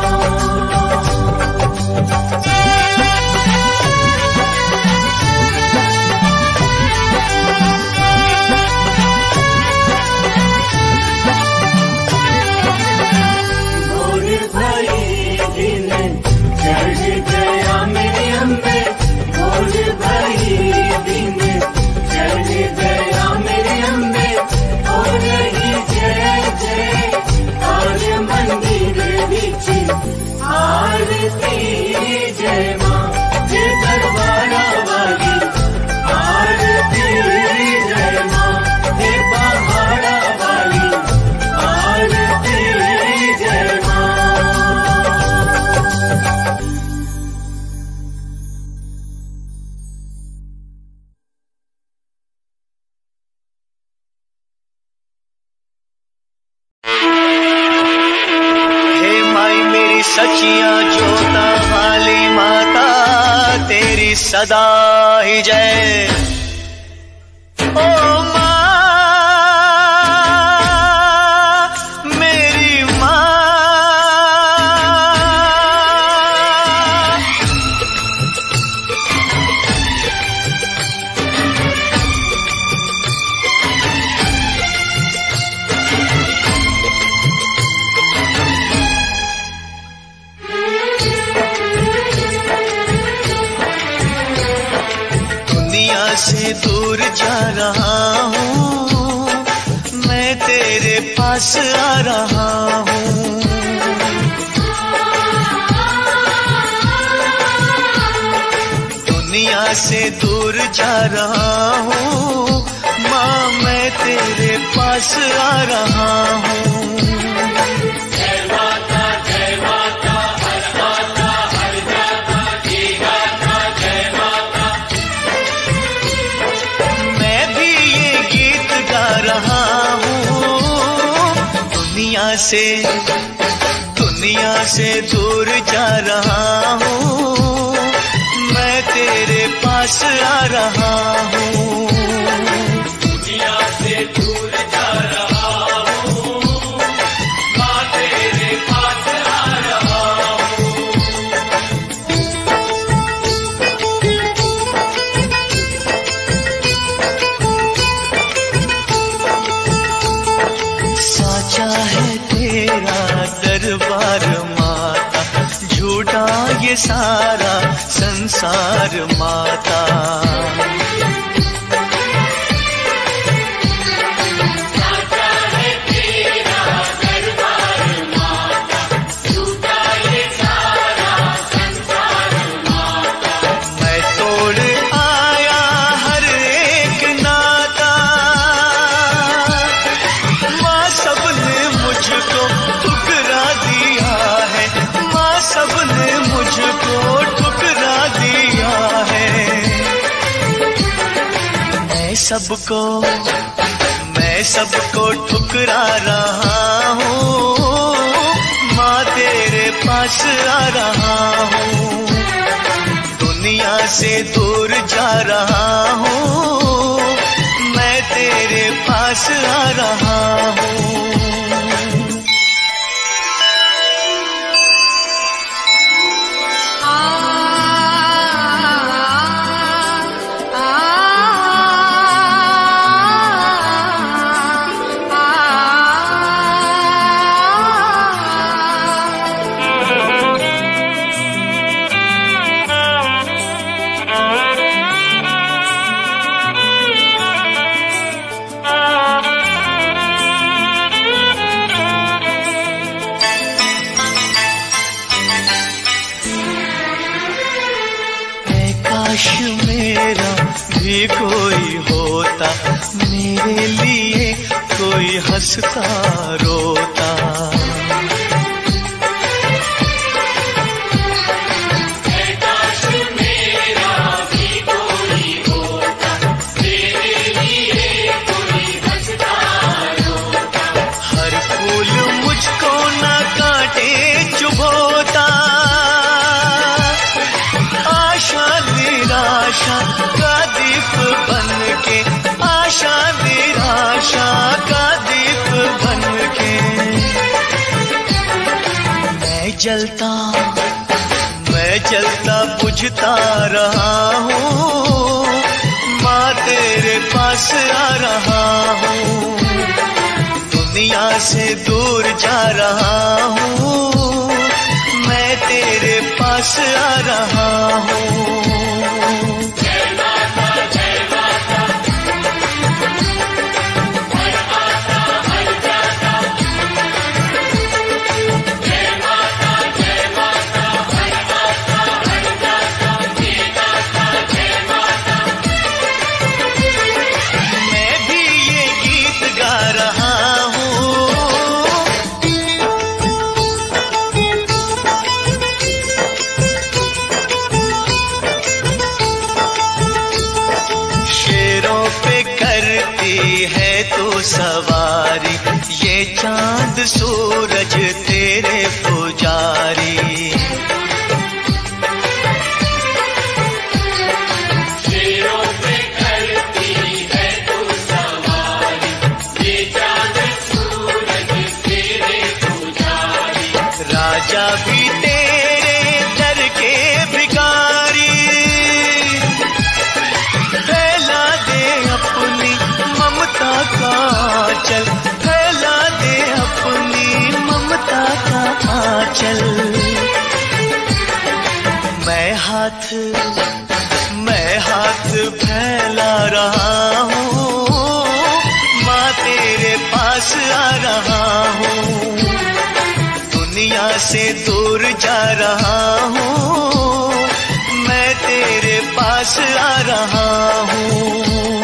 भोर भई दिन चढ़ गया मेरी अम्बे, भोर भई दिन चढ़ गया मेरी अम्बे, हो रही जय जय और मंदिर विच आरती जय मां। जय दरबारा वाली आरती जय मां, हे पहाड़ा वाली आरती जय मां। हे माई मेरी सचिया जोता वाली माता, तेरी सदा ही जय। ओ माँ मेरी माँ, दुनिया से दूर जा रहा हूँ, मैं तेरे पास आ रहा हूँ। दुनिया से दूर जा रहा हूँ, माँ मैं तेरे पास आ रहा हूँ। मैं भी ये गीत गा रहा हूँ, दुनिया से दूर जा रहा हूँ, मैं तेरे पास आ रहा हूँ। दुनिया से दूर जा रहा हूँ, मैं तेरे पास आ रहा हूँ। साचा है तेरा दरबार माता, झूठा ये सारा संसार माता। मैं तोड़ आया हर एक नाता, माँ सबने मुझको ठुकरा दिया है, माँ सबने मुझको ठुकरा दिया है। मैं सबको ठुकरा रहा हूँ, माँ तेरे पास आ रहा हूँ। दुनिया से दूर जा रहा हूँ, मैं तेरे पास आ रहा हूँ। भी कोई होता, मेरे लिए कोई हंसता रोता। हर फूल मुझको न काटे चुभोता, आशा निराशा का दीप बन के, आशा निराशा का दीप बन के। मैं जलता बुझता रहा हूँ, माँ तेरे पास आ रहा हूँ। दुनिया से दूर जा रहा हूँ, मैं तेरे पास आ रहा हूँ। सवारी ये चांद सूरज तेरे पुजारी। शेरों पे करती है तू सवारी, ये चांद सूरज तेरे पुजारी। राजा भी तेरे दर के भिखारी, फैला दे अपनी ममता का आंचल, फैला दे अपनी ममता का आंचल। मैं हाथ फैला रहा हूँ, माँ तेरे पास आ रहा हूँ। दुनिया से दूर जा रहा हूँ, मैं तेरे पास आ रहा हूँ।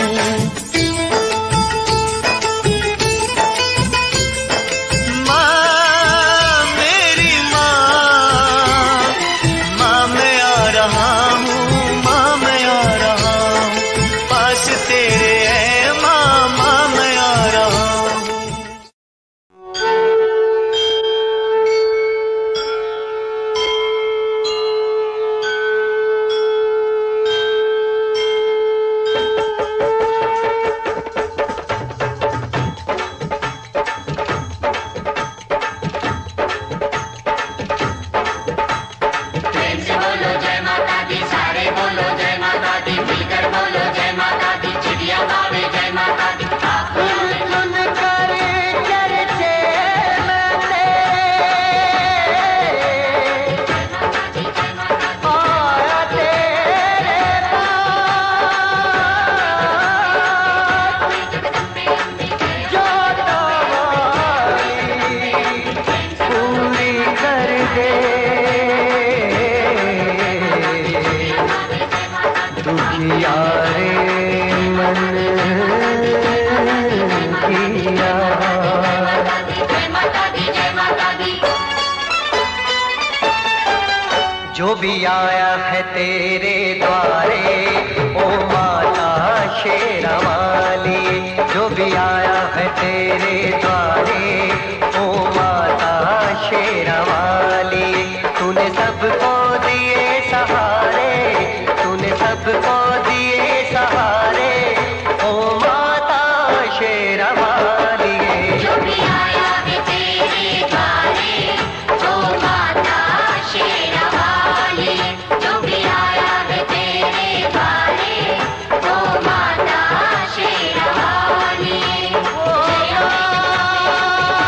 जो भी आया है तेरे द्वारे ओ माता शेरा वाली, जो भी आया है तेरे द्वारे ओ माता शेरा वाली। तूने सबको दिए सहारे, तूने सबको दिए सहारे ओ माता शेरा वाली।
जो भी आया है तेरे द्वारे ओ माता शेरा वाली, जो भी आया है तेरे द्वारे ओ माता शेरा वाली। जय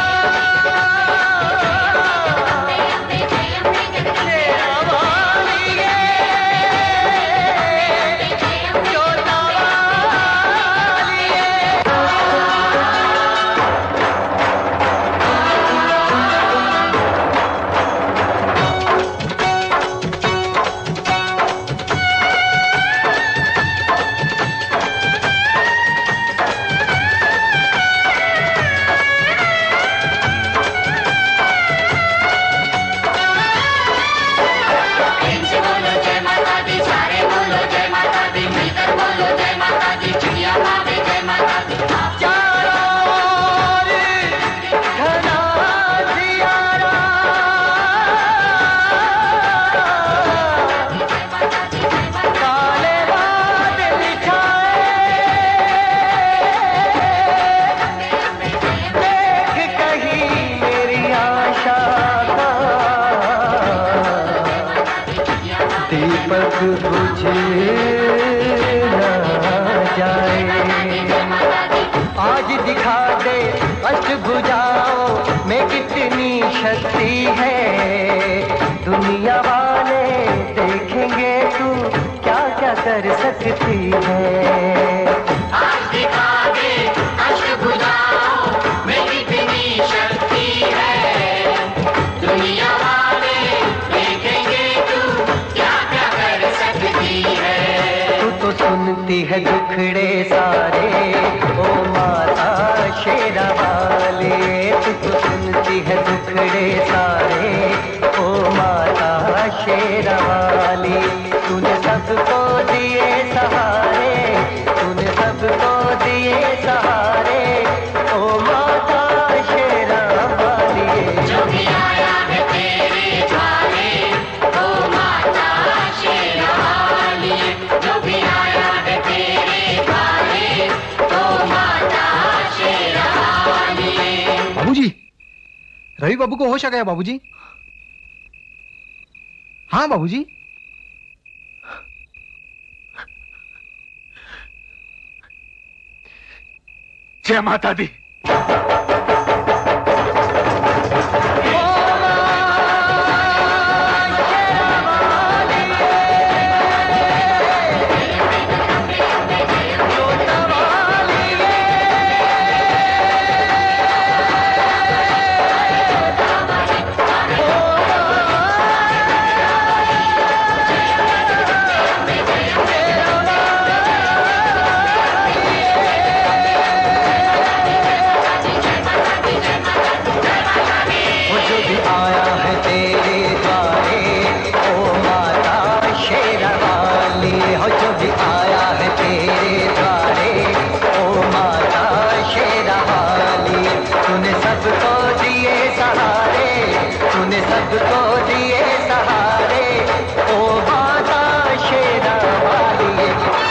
दीपक बुझ ना जाए। आज दिखा दे अष्टभुजाओं में कितनी शक्ति है, दुनिया वाले देखेंगे तू क्या क्या कर सकती है।
आज दिखा दे अष्टभुजाओं में कितनी शक्ति है, दुनिया वाले देखेंगे तू क्या क्या कर सकती है।
तू तो सुनती है दुखड़े सारे ओ माता शेरा वाले, तू तो सुनती है दुखड़े सारे ओ माता शेरा वाली। तूने सबको दिए सहारे, तूने सबको दिए सहारे ओ माता शेरा वाली।
जो भी आया है तेरे द्वारे ओ माता शेरा वाली, जो भी आया है तेरे द्वारे ओ माता शेरा वाली।
बाबूजी, रवि बाबू को होश आ गया बाबूजी। हाँ बाबूजी।
जय माता दी।
सबको दिए सहारे ओ माता शेरा वाली।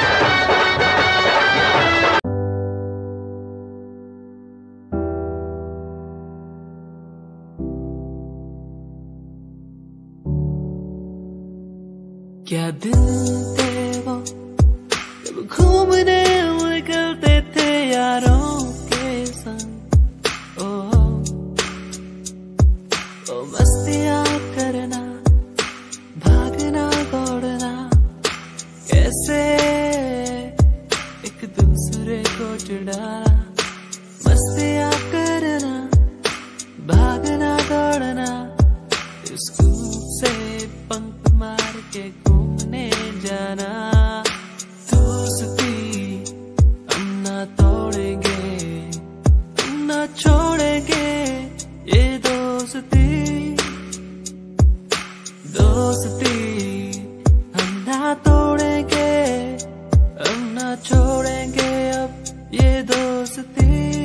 क्या दिन थे वो जब घूमने निकलते थे यारों के संग, मस्तियाँ करना, भागना दौड़ना, कैसे एक दूसरे को चिढ़ाना। मस्तियाँ करना, भागना दौड़ना, स्कूल से पंख मार के घूमने जाना। दोस्ती हम ना तोड़ेंगे, हम ना छोड़ेंगे ये दोस्ती। दोस्ती हम ना तोड़ेंगे, हम ना छोड़ेंगे अब ये दोस्ती।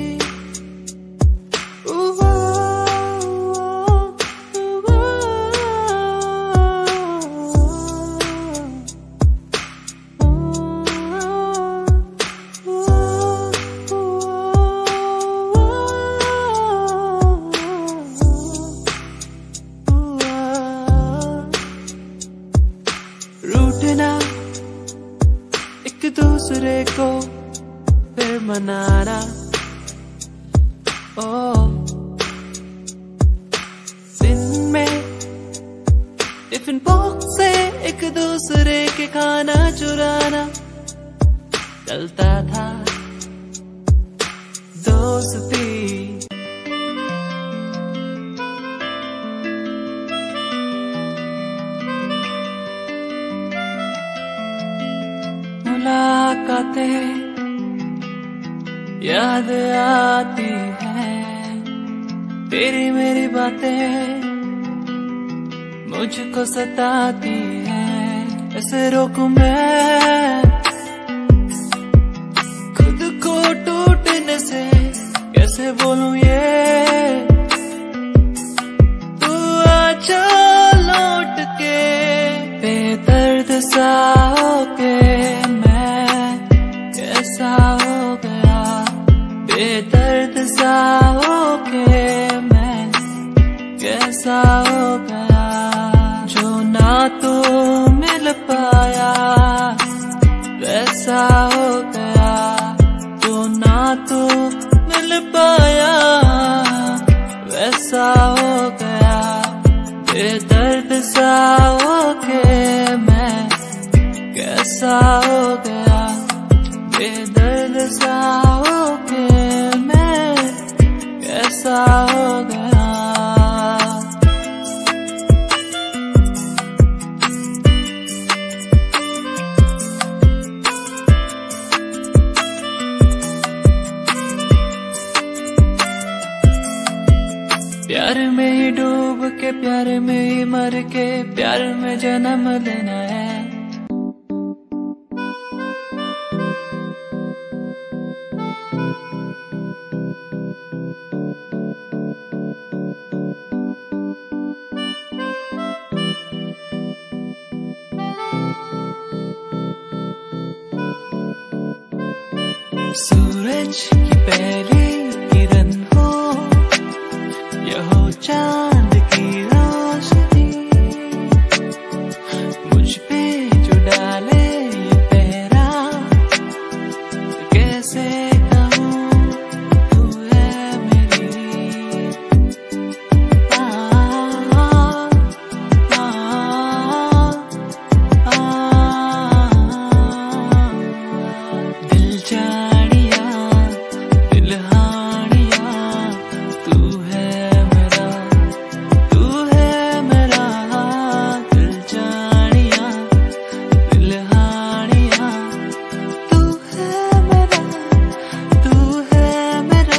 रूठना एक दूसरे को फिर मनाना, दिन में टिफिन बॉक्स से एक दूसरे के खाना चुराना चलता था दोस्ती। मुलाकातें याद आती हैं, तेरी मेरी बातें मुझको सताती हैं। ऐसे रोकूं मैं खुद को टूटने से, कैसे बोलूं ये तू आजा लौट के। बेदर्द सा होके कैसा हो गया, बेदर्द सा होके मैं कैसा हो गया। जो ना तो मिल
कैसा हो के मैं कैसा हो गया, बेदर्द सा हो के मैं कैसा हो गया। प्यार में ही डूब के, प्यार में ही मर के, प्यार में जन्म लेना है। सूरज की पहली किरण हो या हो चांद की रोशनी, मुझ पे जो डाले ये पहरा, कैसे कहूँ तू है मेरी। दिल जानिया दिल हानिया, तू है मेरा, तू है मेरा। दिल जानिया दिल हानिया, तू है मेरा, तू है मेरा।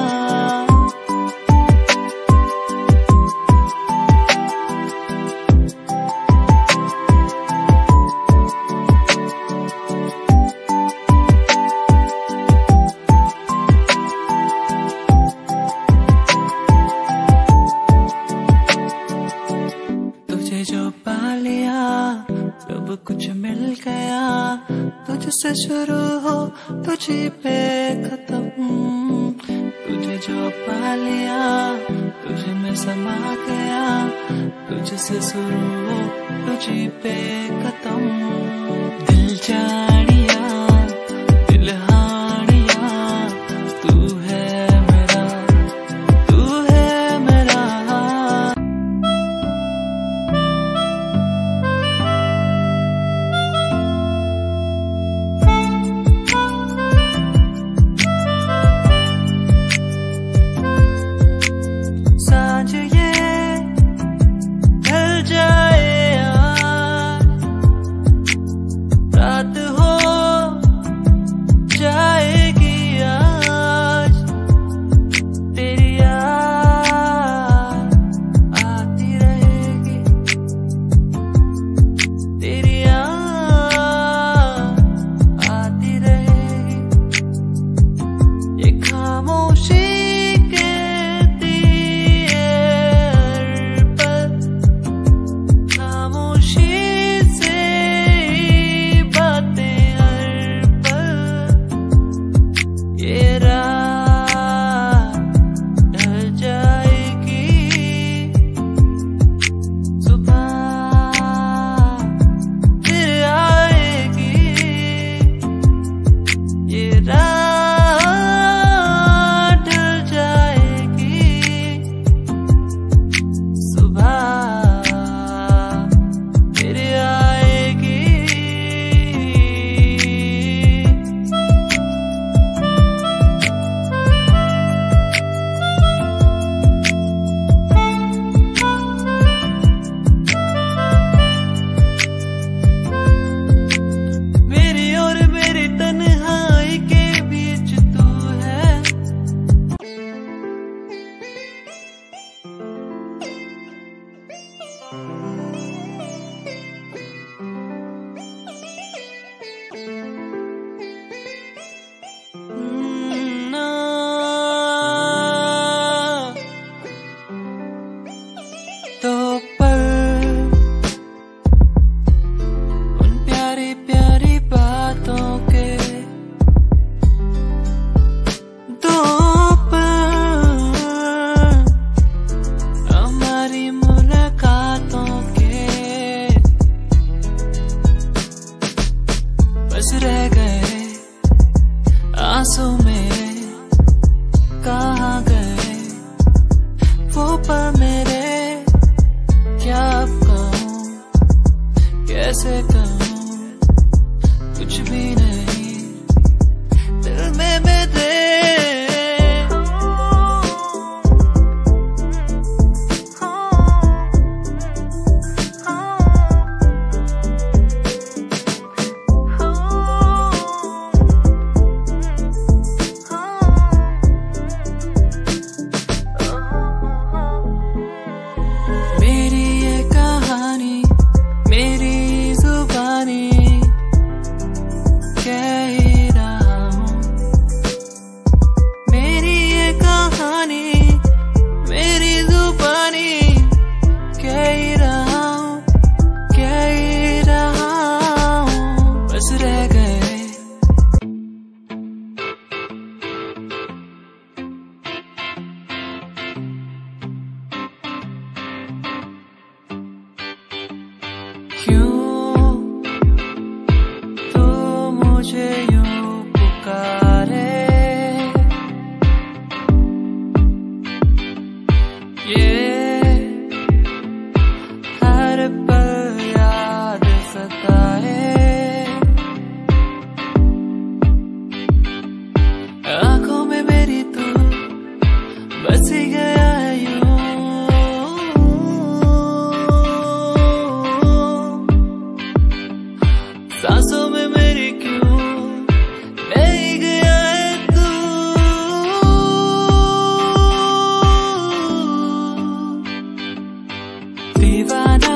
तुझे जो पा लिया सब कुछ मिल गया, तुझसे शुरू हो तुझे पे खत्म। तुझे जो पा लिया तुझे में समा गया, तुझसे शुरू हो तुझे पे खत्म। दिल जानिया दिल हानिया, तू है मेरा, तू है मेरा। सांझ ये ढल जाए यार, कैसे कहूँ कुछ भी नहीं दिल में मेरे। मेरी ये कहानी मेरी जुबानी कह ही रहा हूँ। मेरी ये कहानी मेरी जुबानी कह ही रहा हूँ, कह ही रहा हूँ। बस रह गए क्यों तू मुझे यूं पुकारे, ये हर पल याद सताए। आंखों में मेरी तू बस ही गया है यूं, सांसों में मेरी क्यों नहीं गया है तू। दीवाना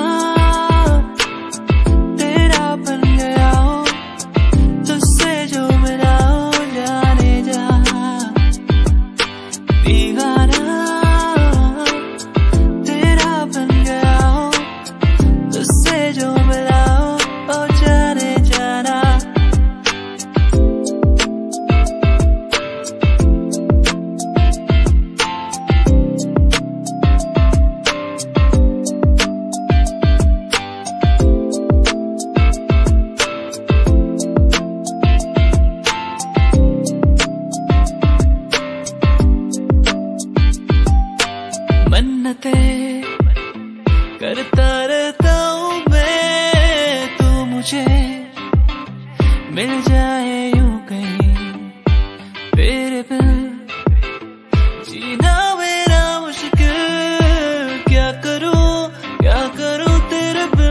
तेरा बन गया हूँ, तुझसे जो मिला हूँ जाने जा। दीवाना तेरा बन गया हूँ, तुझसे जो मिला हूँ ओ जाने जाना। मन्नतें करता रहता हूँ मैं, तू मुझे मिल जाए यूं कहीं। तेरे बिन जीना मेरा मुश्किल, क्या करूँ तेरे बिन।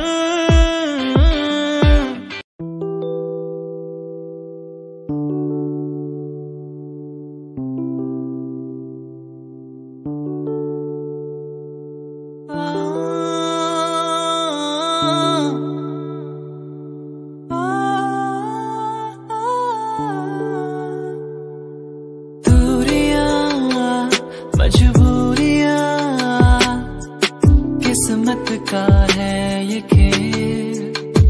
मजबूरियां किस्मत का है ये खेल,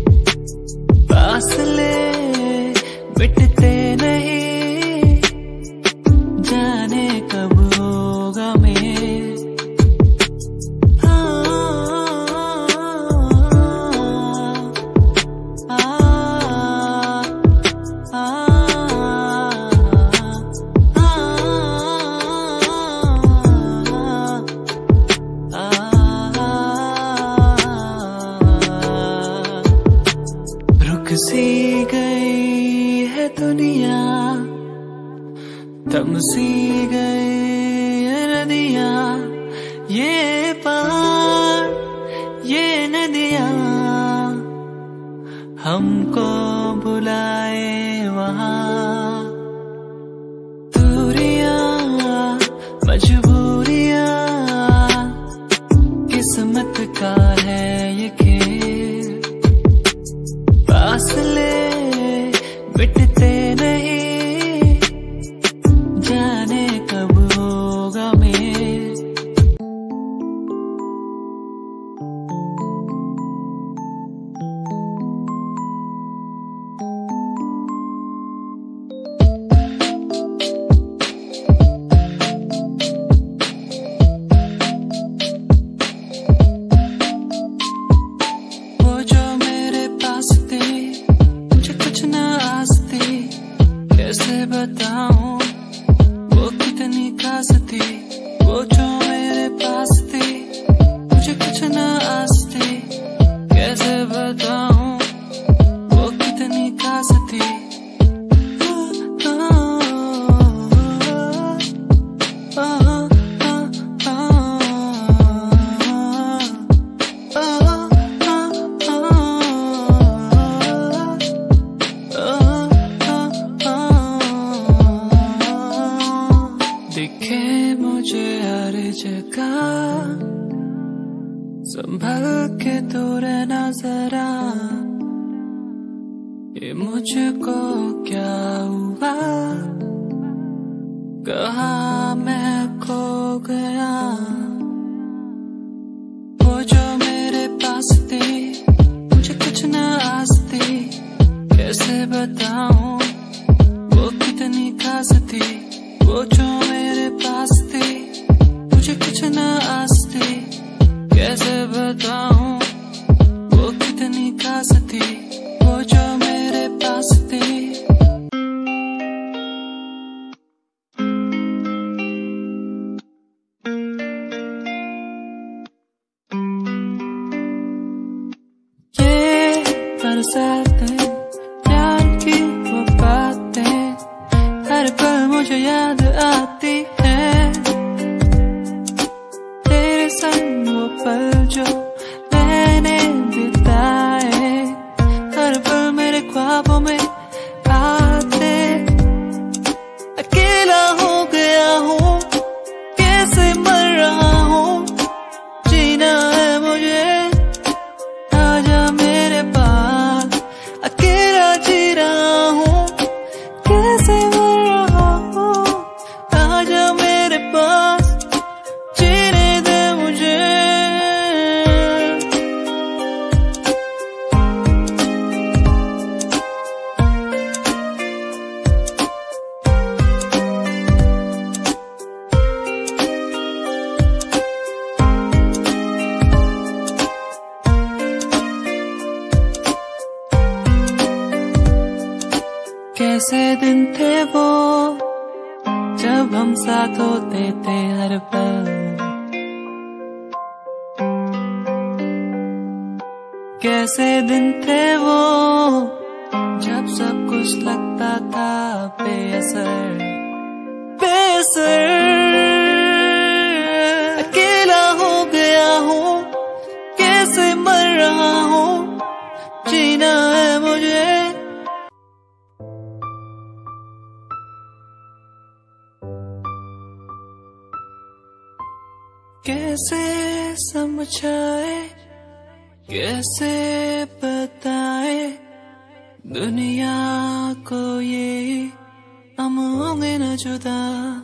फासले मिटते नहीं जाने कब होगा मेल। रुक सी गई है दुनिया, थम सी गई है नदियाँ, ये पहाड़ ये नदियाँ हमको बुलाए वहाँ। दूरियां मजबूरियां किस्मत का है ये खेल, फासले मिटते नहीं जाने कब होगा मेल। ये मुझको क्या हुआ, कहाँ मैं खो गया। वो जो मेरे पास थी मुझे कुछ न आस थी, कैसे बताऊं वो कितनी खास थी। वो जो मेरे पास थी मुझे कुछ न आस थी, कैसे बताऊं वो कितनी खास थी। वो जो मेरे पास थी बरसातें, प्यार की वो बातें, हर पल मुझे याद आती है। तेरे संग वो पल जो मैंने बिताए, हर पल मेरे ख्वाबों में आते। अकेला हो गया हूँ, कैसे मर रहा हूँ, जीना है मुझे, आजा मेरे पास। अकेला जी रहा हूँ, कैसे मर रहा हूँ, आजा मेरे पास, जीने दे मुझे। कैसे दिन थे वो जब हम साथ होते थे हर पल। कैसे दिन थे वो जब सब कुछ लगता था बेअसर बेअसर। अकेला हो गया हूँ, कैसे मर रहा हूँ, जीना है मुझे। कैसे समझाए, कैसे बताए दुनिया को ये हम होंगे न जुदा।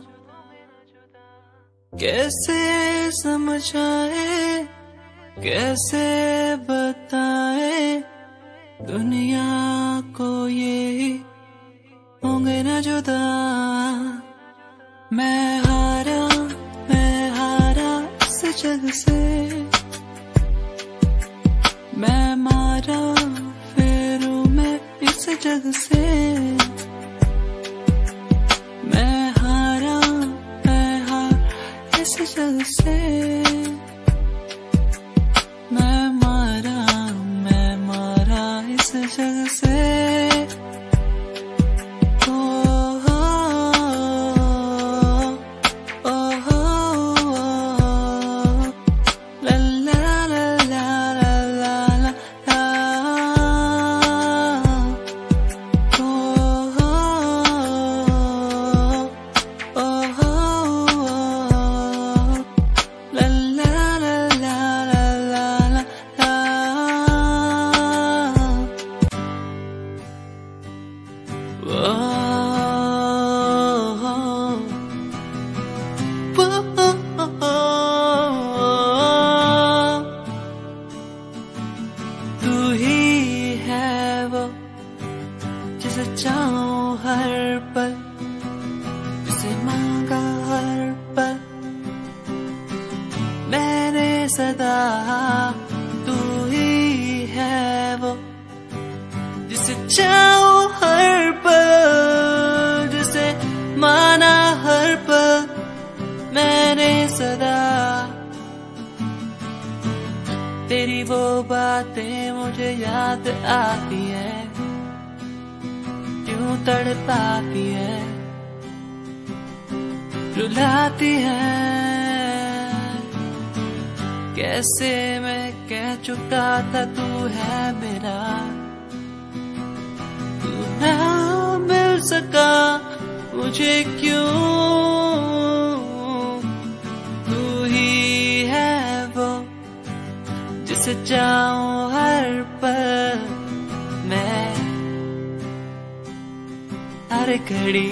कैसे समझाए, कैसे बताए दुनिया को ये होंगे न जुदा। मैं हारा इस जग से, मैं मारा फेरू मैं इस जग से। मैं हारा इस जग से, मैं मारा इस जग से। तेरी वो बातें मुझे याद आती है, क्यों तड़पाती है, रुलाती है। कैसे मैं कह चुका था तू है मेरा, तू ना मिल सका मुझे क्यों। तू ही है वो जिसे चाहूं हर पल मैं, हर घड़ी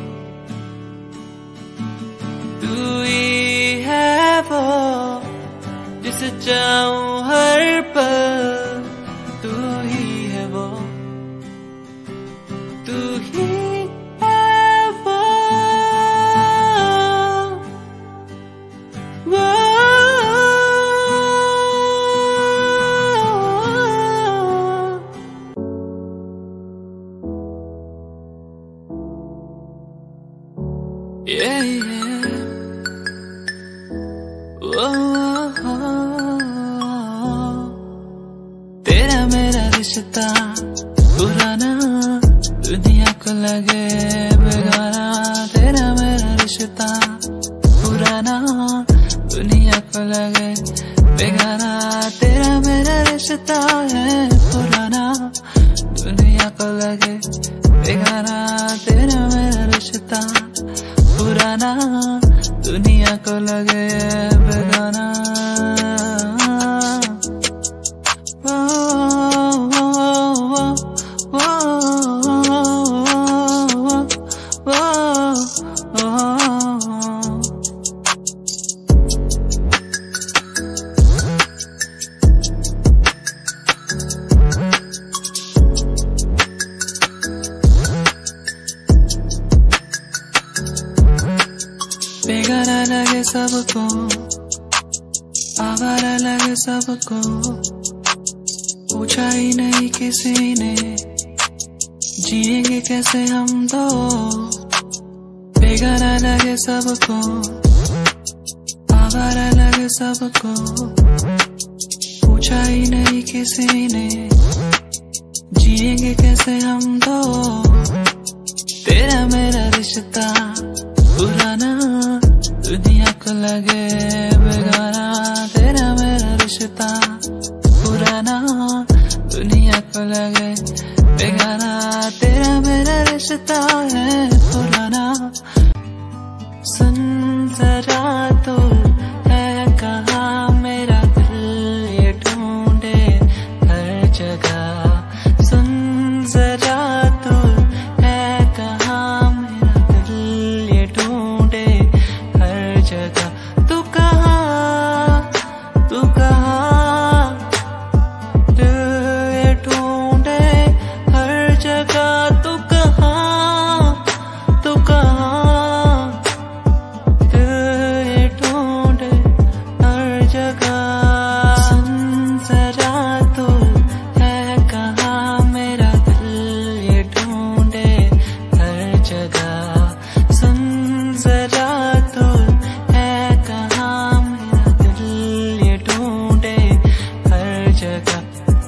तू ही है वो जिसे चाहूं हर पल, तू ही है वो, तू ही है वो, वो। Yeah, yeah. तेरा मेरा रिश्ता पुराना दुनिया को लगे बेगाना, तेरा मेरा रिश्ता पुराना दुनिया को लगे बेगाना, तेरा मेरा रिश्ता है पुराना दुनिया को लगे बेगाना, तेरा मेरा रिश्ता पुराना दुनिया को लगे बेगाना। बेगाना लगे सबको, आवारा लगे सबको, पूछा ही नहीं किसी ने जिएंगे कैसे हम दो। बेगाना लगे सबको, आवारा लगे सबको, पूछा ही नहीं किसी ने जिएंगे कैसे हम दो। तेरा मेरा रिश्ता पुराना दुनिया को लगे बेगाना, तेरा मेरा रिश्ता पुराना दुनिया को लगे बेगाना, तेरा मेरा रिश्ता है पुराना। सुन जरा तो है कहाँ मेरा दिल ये ढूंढे हर जगह, सुन जरा तो है कहाँ मेरा दिल ये ढूंढे हर जगह। तू कहाँ, तू कहाँ, दिल ये ढूंढे हर जगह। तू कहाँ, तू कहाँ, दिल ये ढूंढे हर जगह। सुन जरा तो है कहाँ मेरा दिल ये ढूंढे हर जगह, सुन जरा तो है कहाँ मेरा दिल ये ढूंढे हर जगह।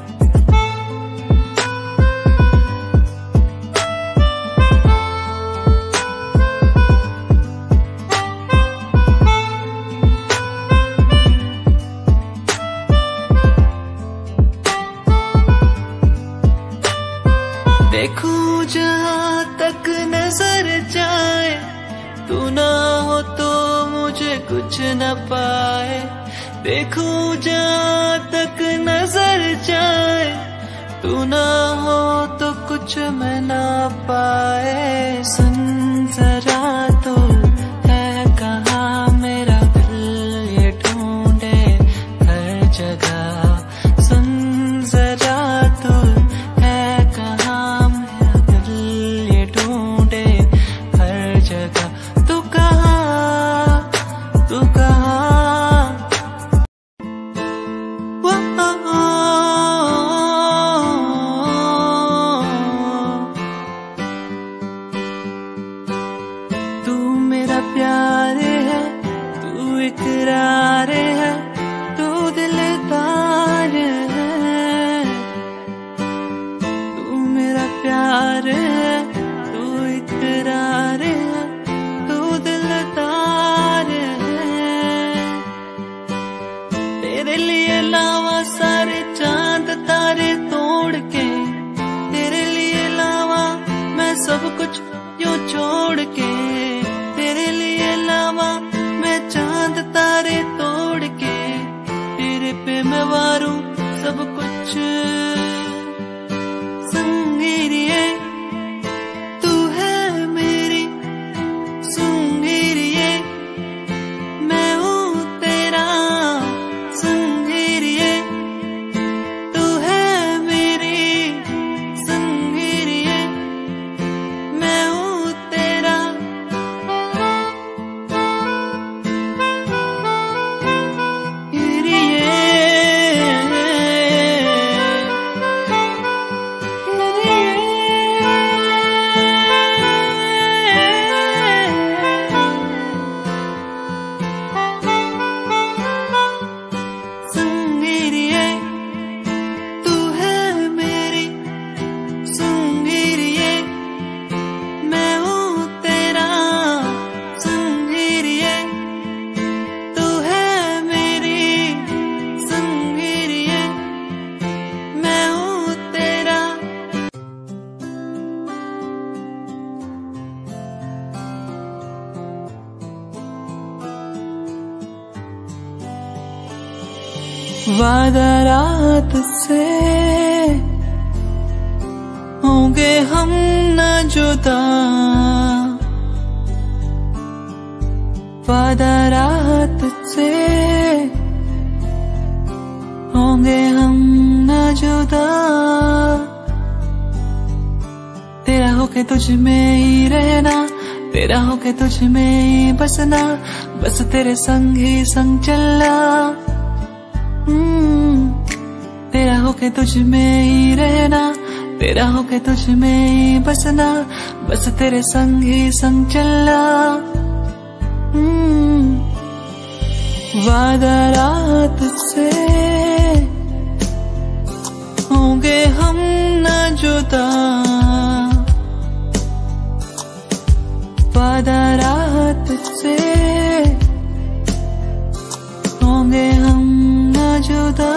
देखूं जहाँ तक नजर जाए, तू ना हो तो मुझे कुछ न पाए। देखूं जहाँ तक नजर जाए, तू ना हो तो कुछ मैं ना पाए। सुन जरा तो है कहाँ मेरा दिल ये ढूंढे हर जगह, सुन जरा तो है कहाँ मेरा दिल ये ढूंढे हर जगह। तू कहाँ, तू कहाँ, वो तू मेरा प्यार है, तू इकरार है, तू दिलदार है। तू मेरा प्यार है, तू इकरार है, तू दिलदार है। तेरे लिए लावा सारे चांद तारे तोड़ के, तेरे लिए लावा मैं सब कुछ यूं छोड़ के, तेरे लिए लावा मैं चांद तारे तोड़ के, तेरे पे मैं वारूं सब कुछ। संगीरिए तू है वादा रात से होंगे हम न जुदा, वादा रात से होंगे हम न जुदा। तेरा होके तुझ में ही रहना, तेरा होके तुझ में ही बसना, बस तेरे संग ही संग चलना। तेरा होके तुझ में ही रहना, तेरा होके तुझ में ही बसना, बस तेरे संग ही संग चलना। वादा रात से होंगे हम न जुदा, वादा रात से होंगे हम न जुदा।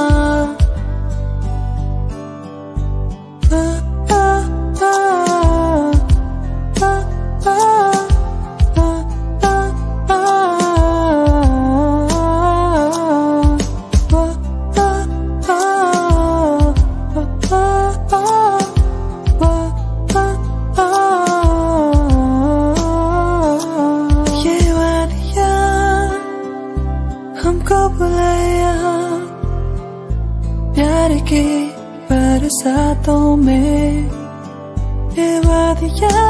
प्यार के बरसातों में ये वादियाँ,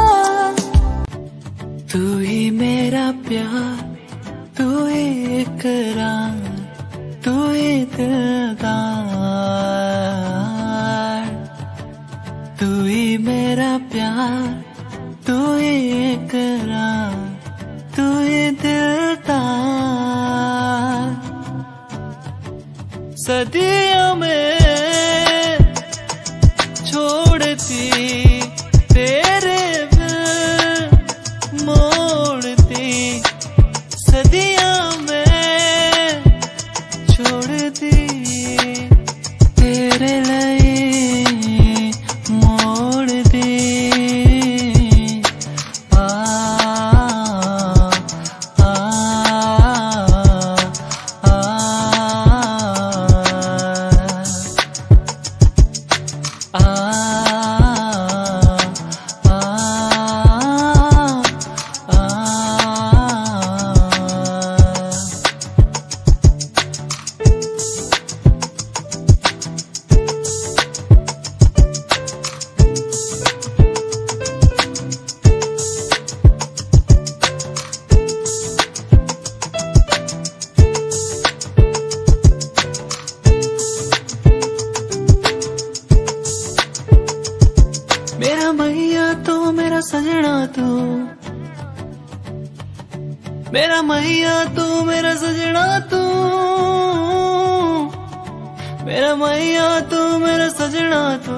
तू ही मेरा प्यार, तू ही इकरार, तू ही दिलदार। तू ही मेरा प्यार, तू ही इकरार, तू ही दिलदार। सदियों में छोड़ती तेरे बिन मोड़ती, सदियों में छोड़ती तेरे लिए मोड़ती। मेरा मैया तू, मेरा सजना तू, मेरा मैया तू, मेरा सजना तू, मेरा मैया तू, मेरा सजना तू।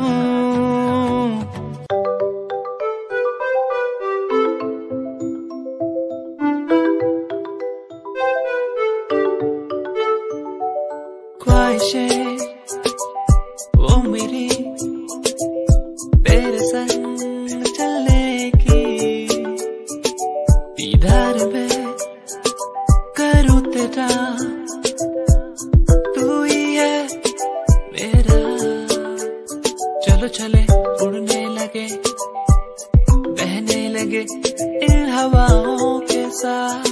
ख्वाहिशें वो मेरी तेरे संग चलने की, दीदार में करूँ तेरा, तू ही है मेरा। चलो चले उड़ने लगे, बहने लगे इन हवाओं के साथ।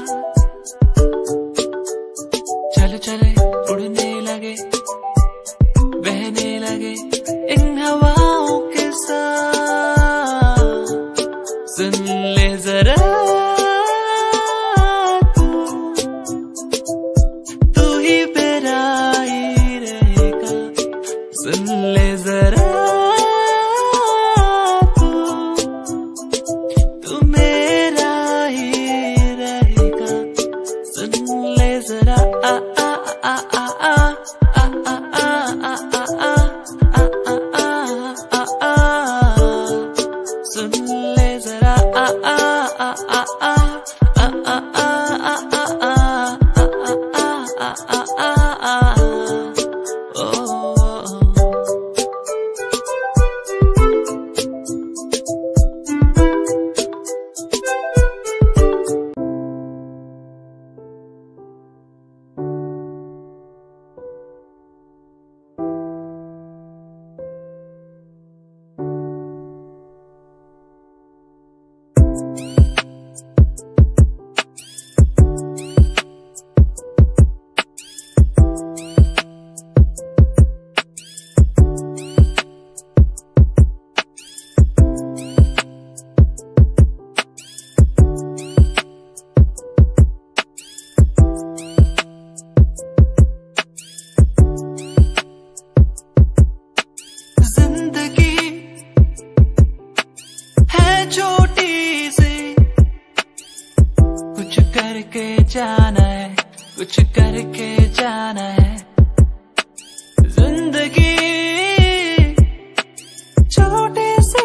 चलो चले उड़ने लगे, बहने लगे इन हवाओं के साथ। सुन ले जरा तू ही मेरा ही रहेगा, सुन ले जरा तू मेरा ही रहेगा, सुन ले जरा आ आ आ जाना है, कुछ करके जाना है। जिंदगी छोटे से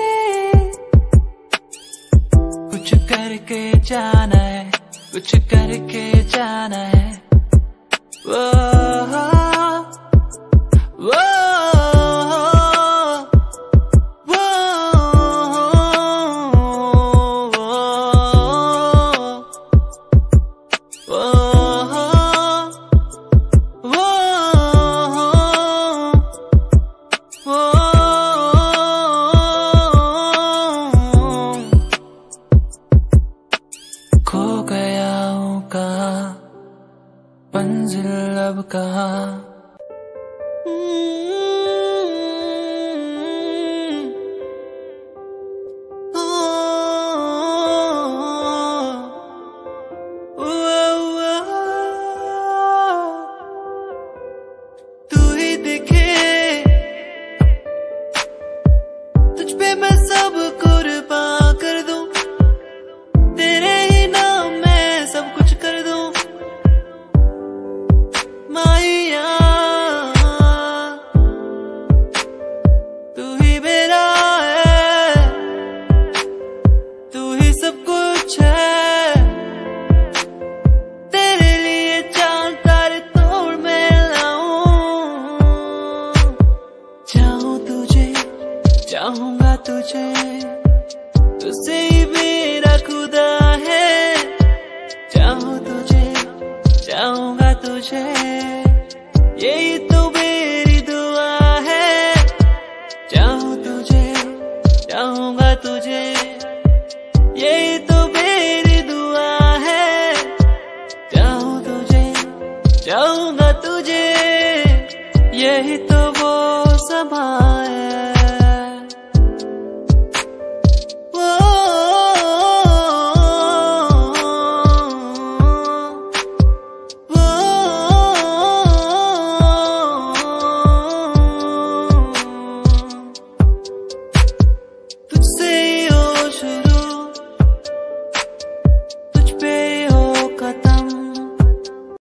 कुछ करके जाना है, कुछ करके जाना है। वो खो गया हूँ कहाँ, मंजिल अब कहाँ। तू ही दिखे, तुझ पे मैं सब कुर्बान कर दूं, तेरे ही नाम मैं सब कुछ कर दूं। माहिया तू ही मेरा है, तू ही सब कुछ है। तेरे लिए चांद तारे तोड़ मैं लाऊं। चाहूं तुझे, चाहूंगा तुझे, तुझसे ही मेरा खुदा है। चाहूं तुझे, चाहूंगा तुझे, यही तो मेरी दुआ है। चाहूं तुझे, चाहूंगा तुझे, यही तो मेरी दुआ है। चाहूं तुझे, चाहूंगा तुझे, यही तो वो समा है।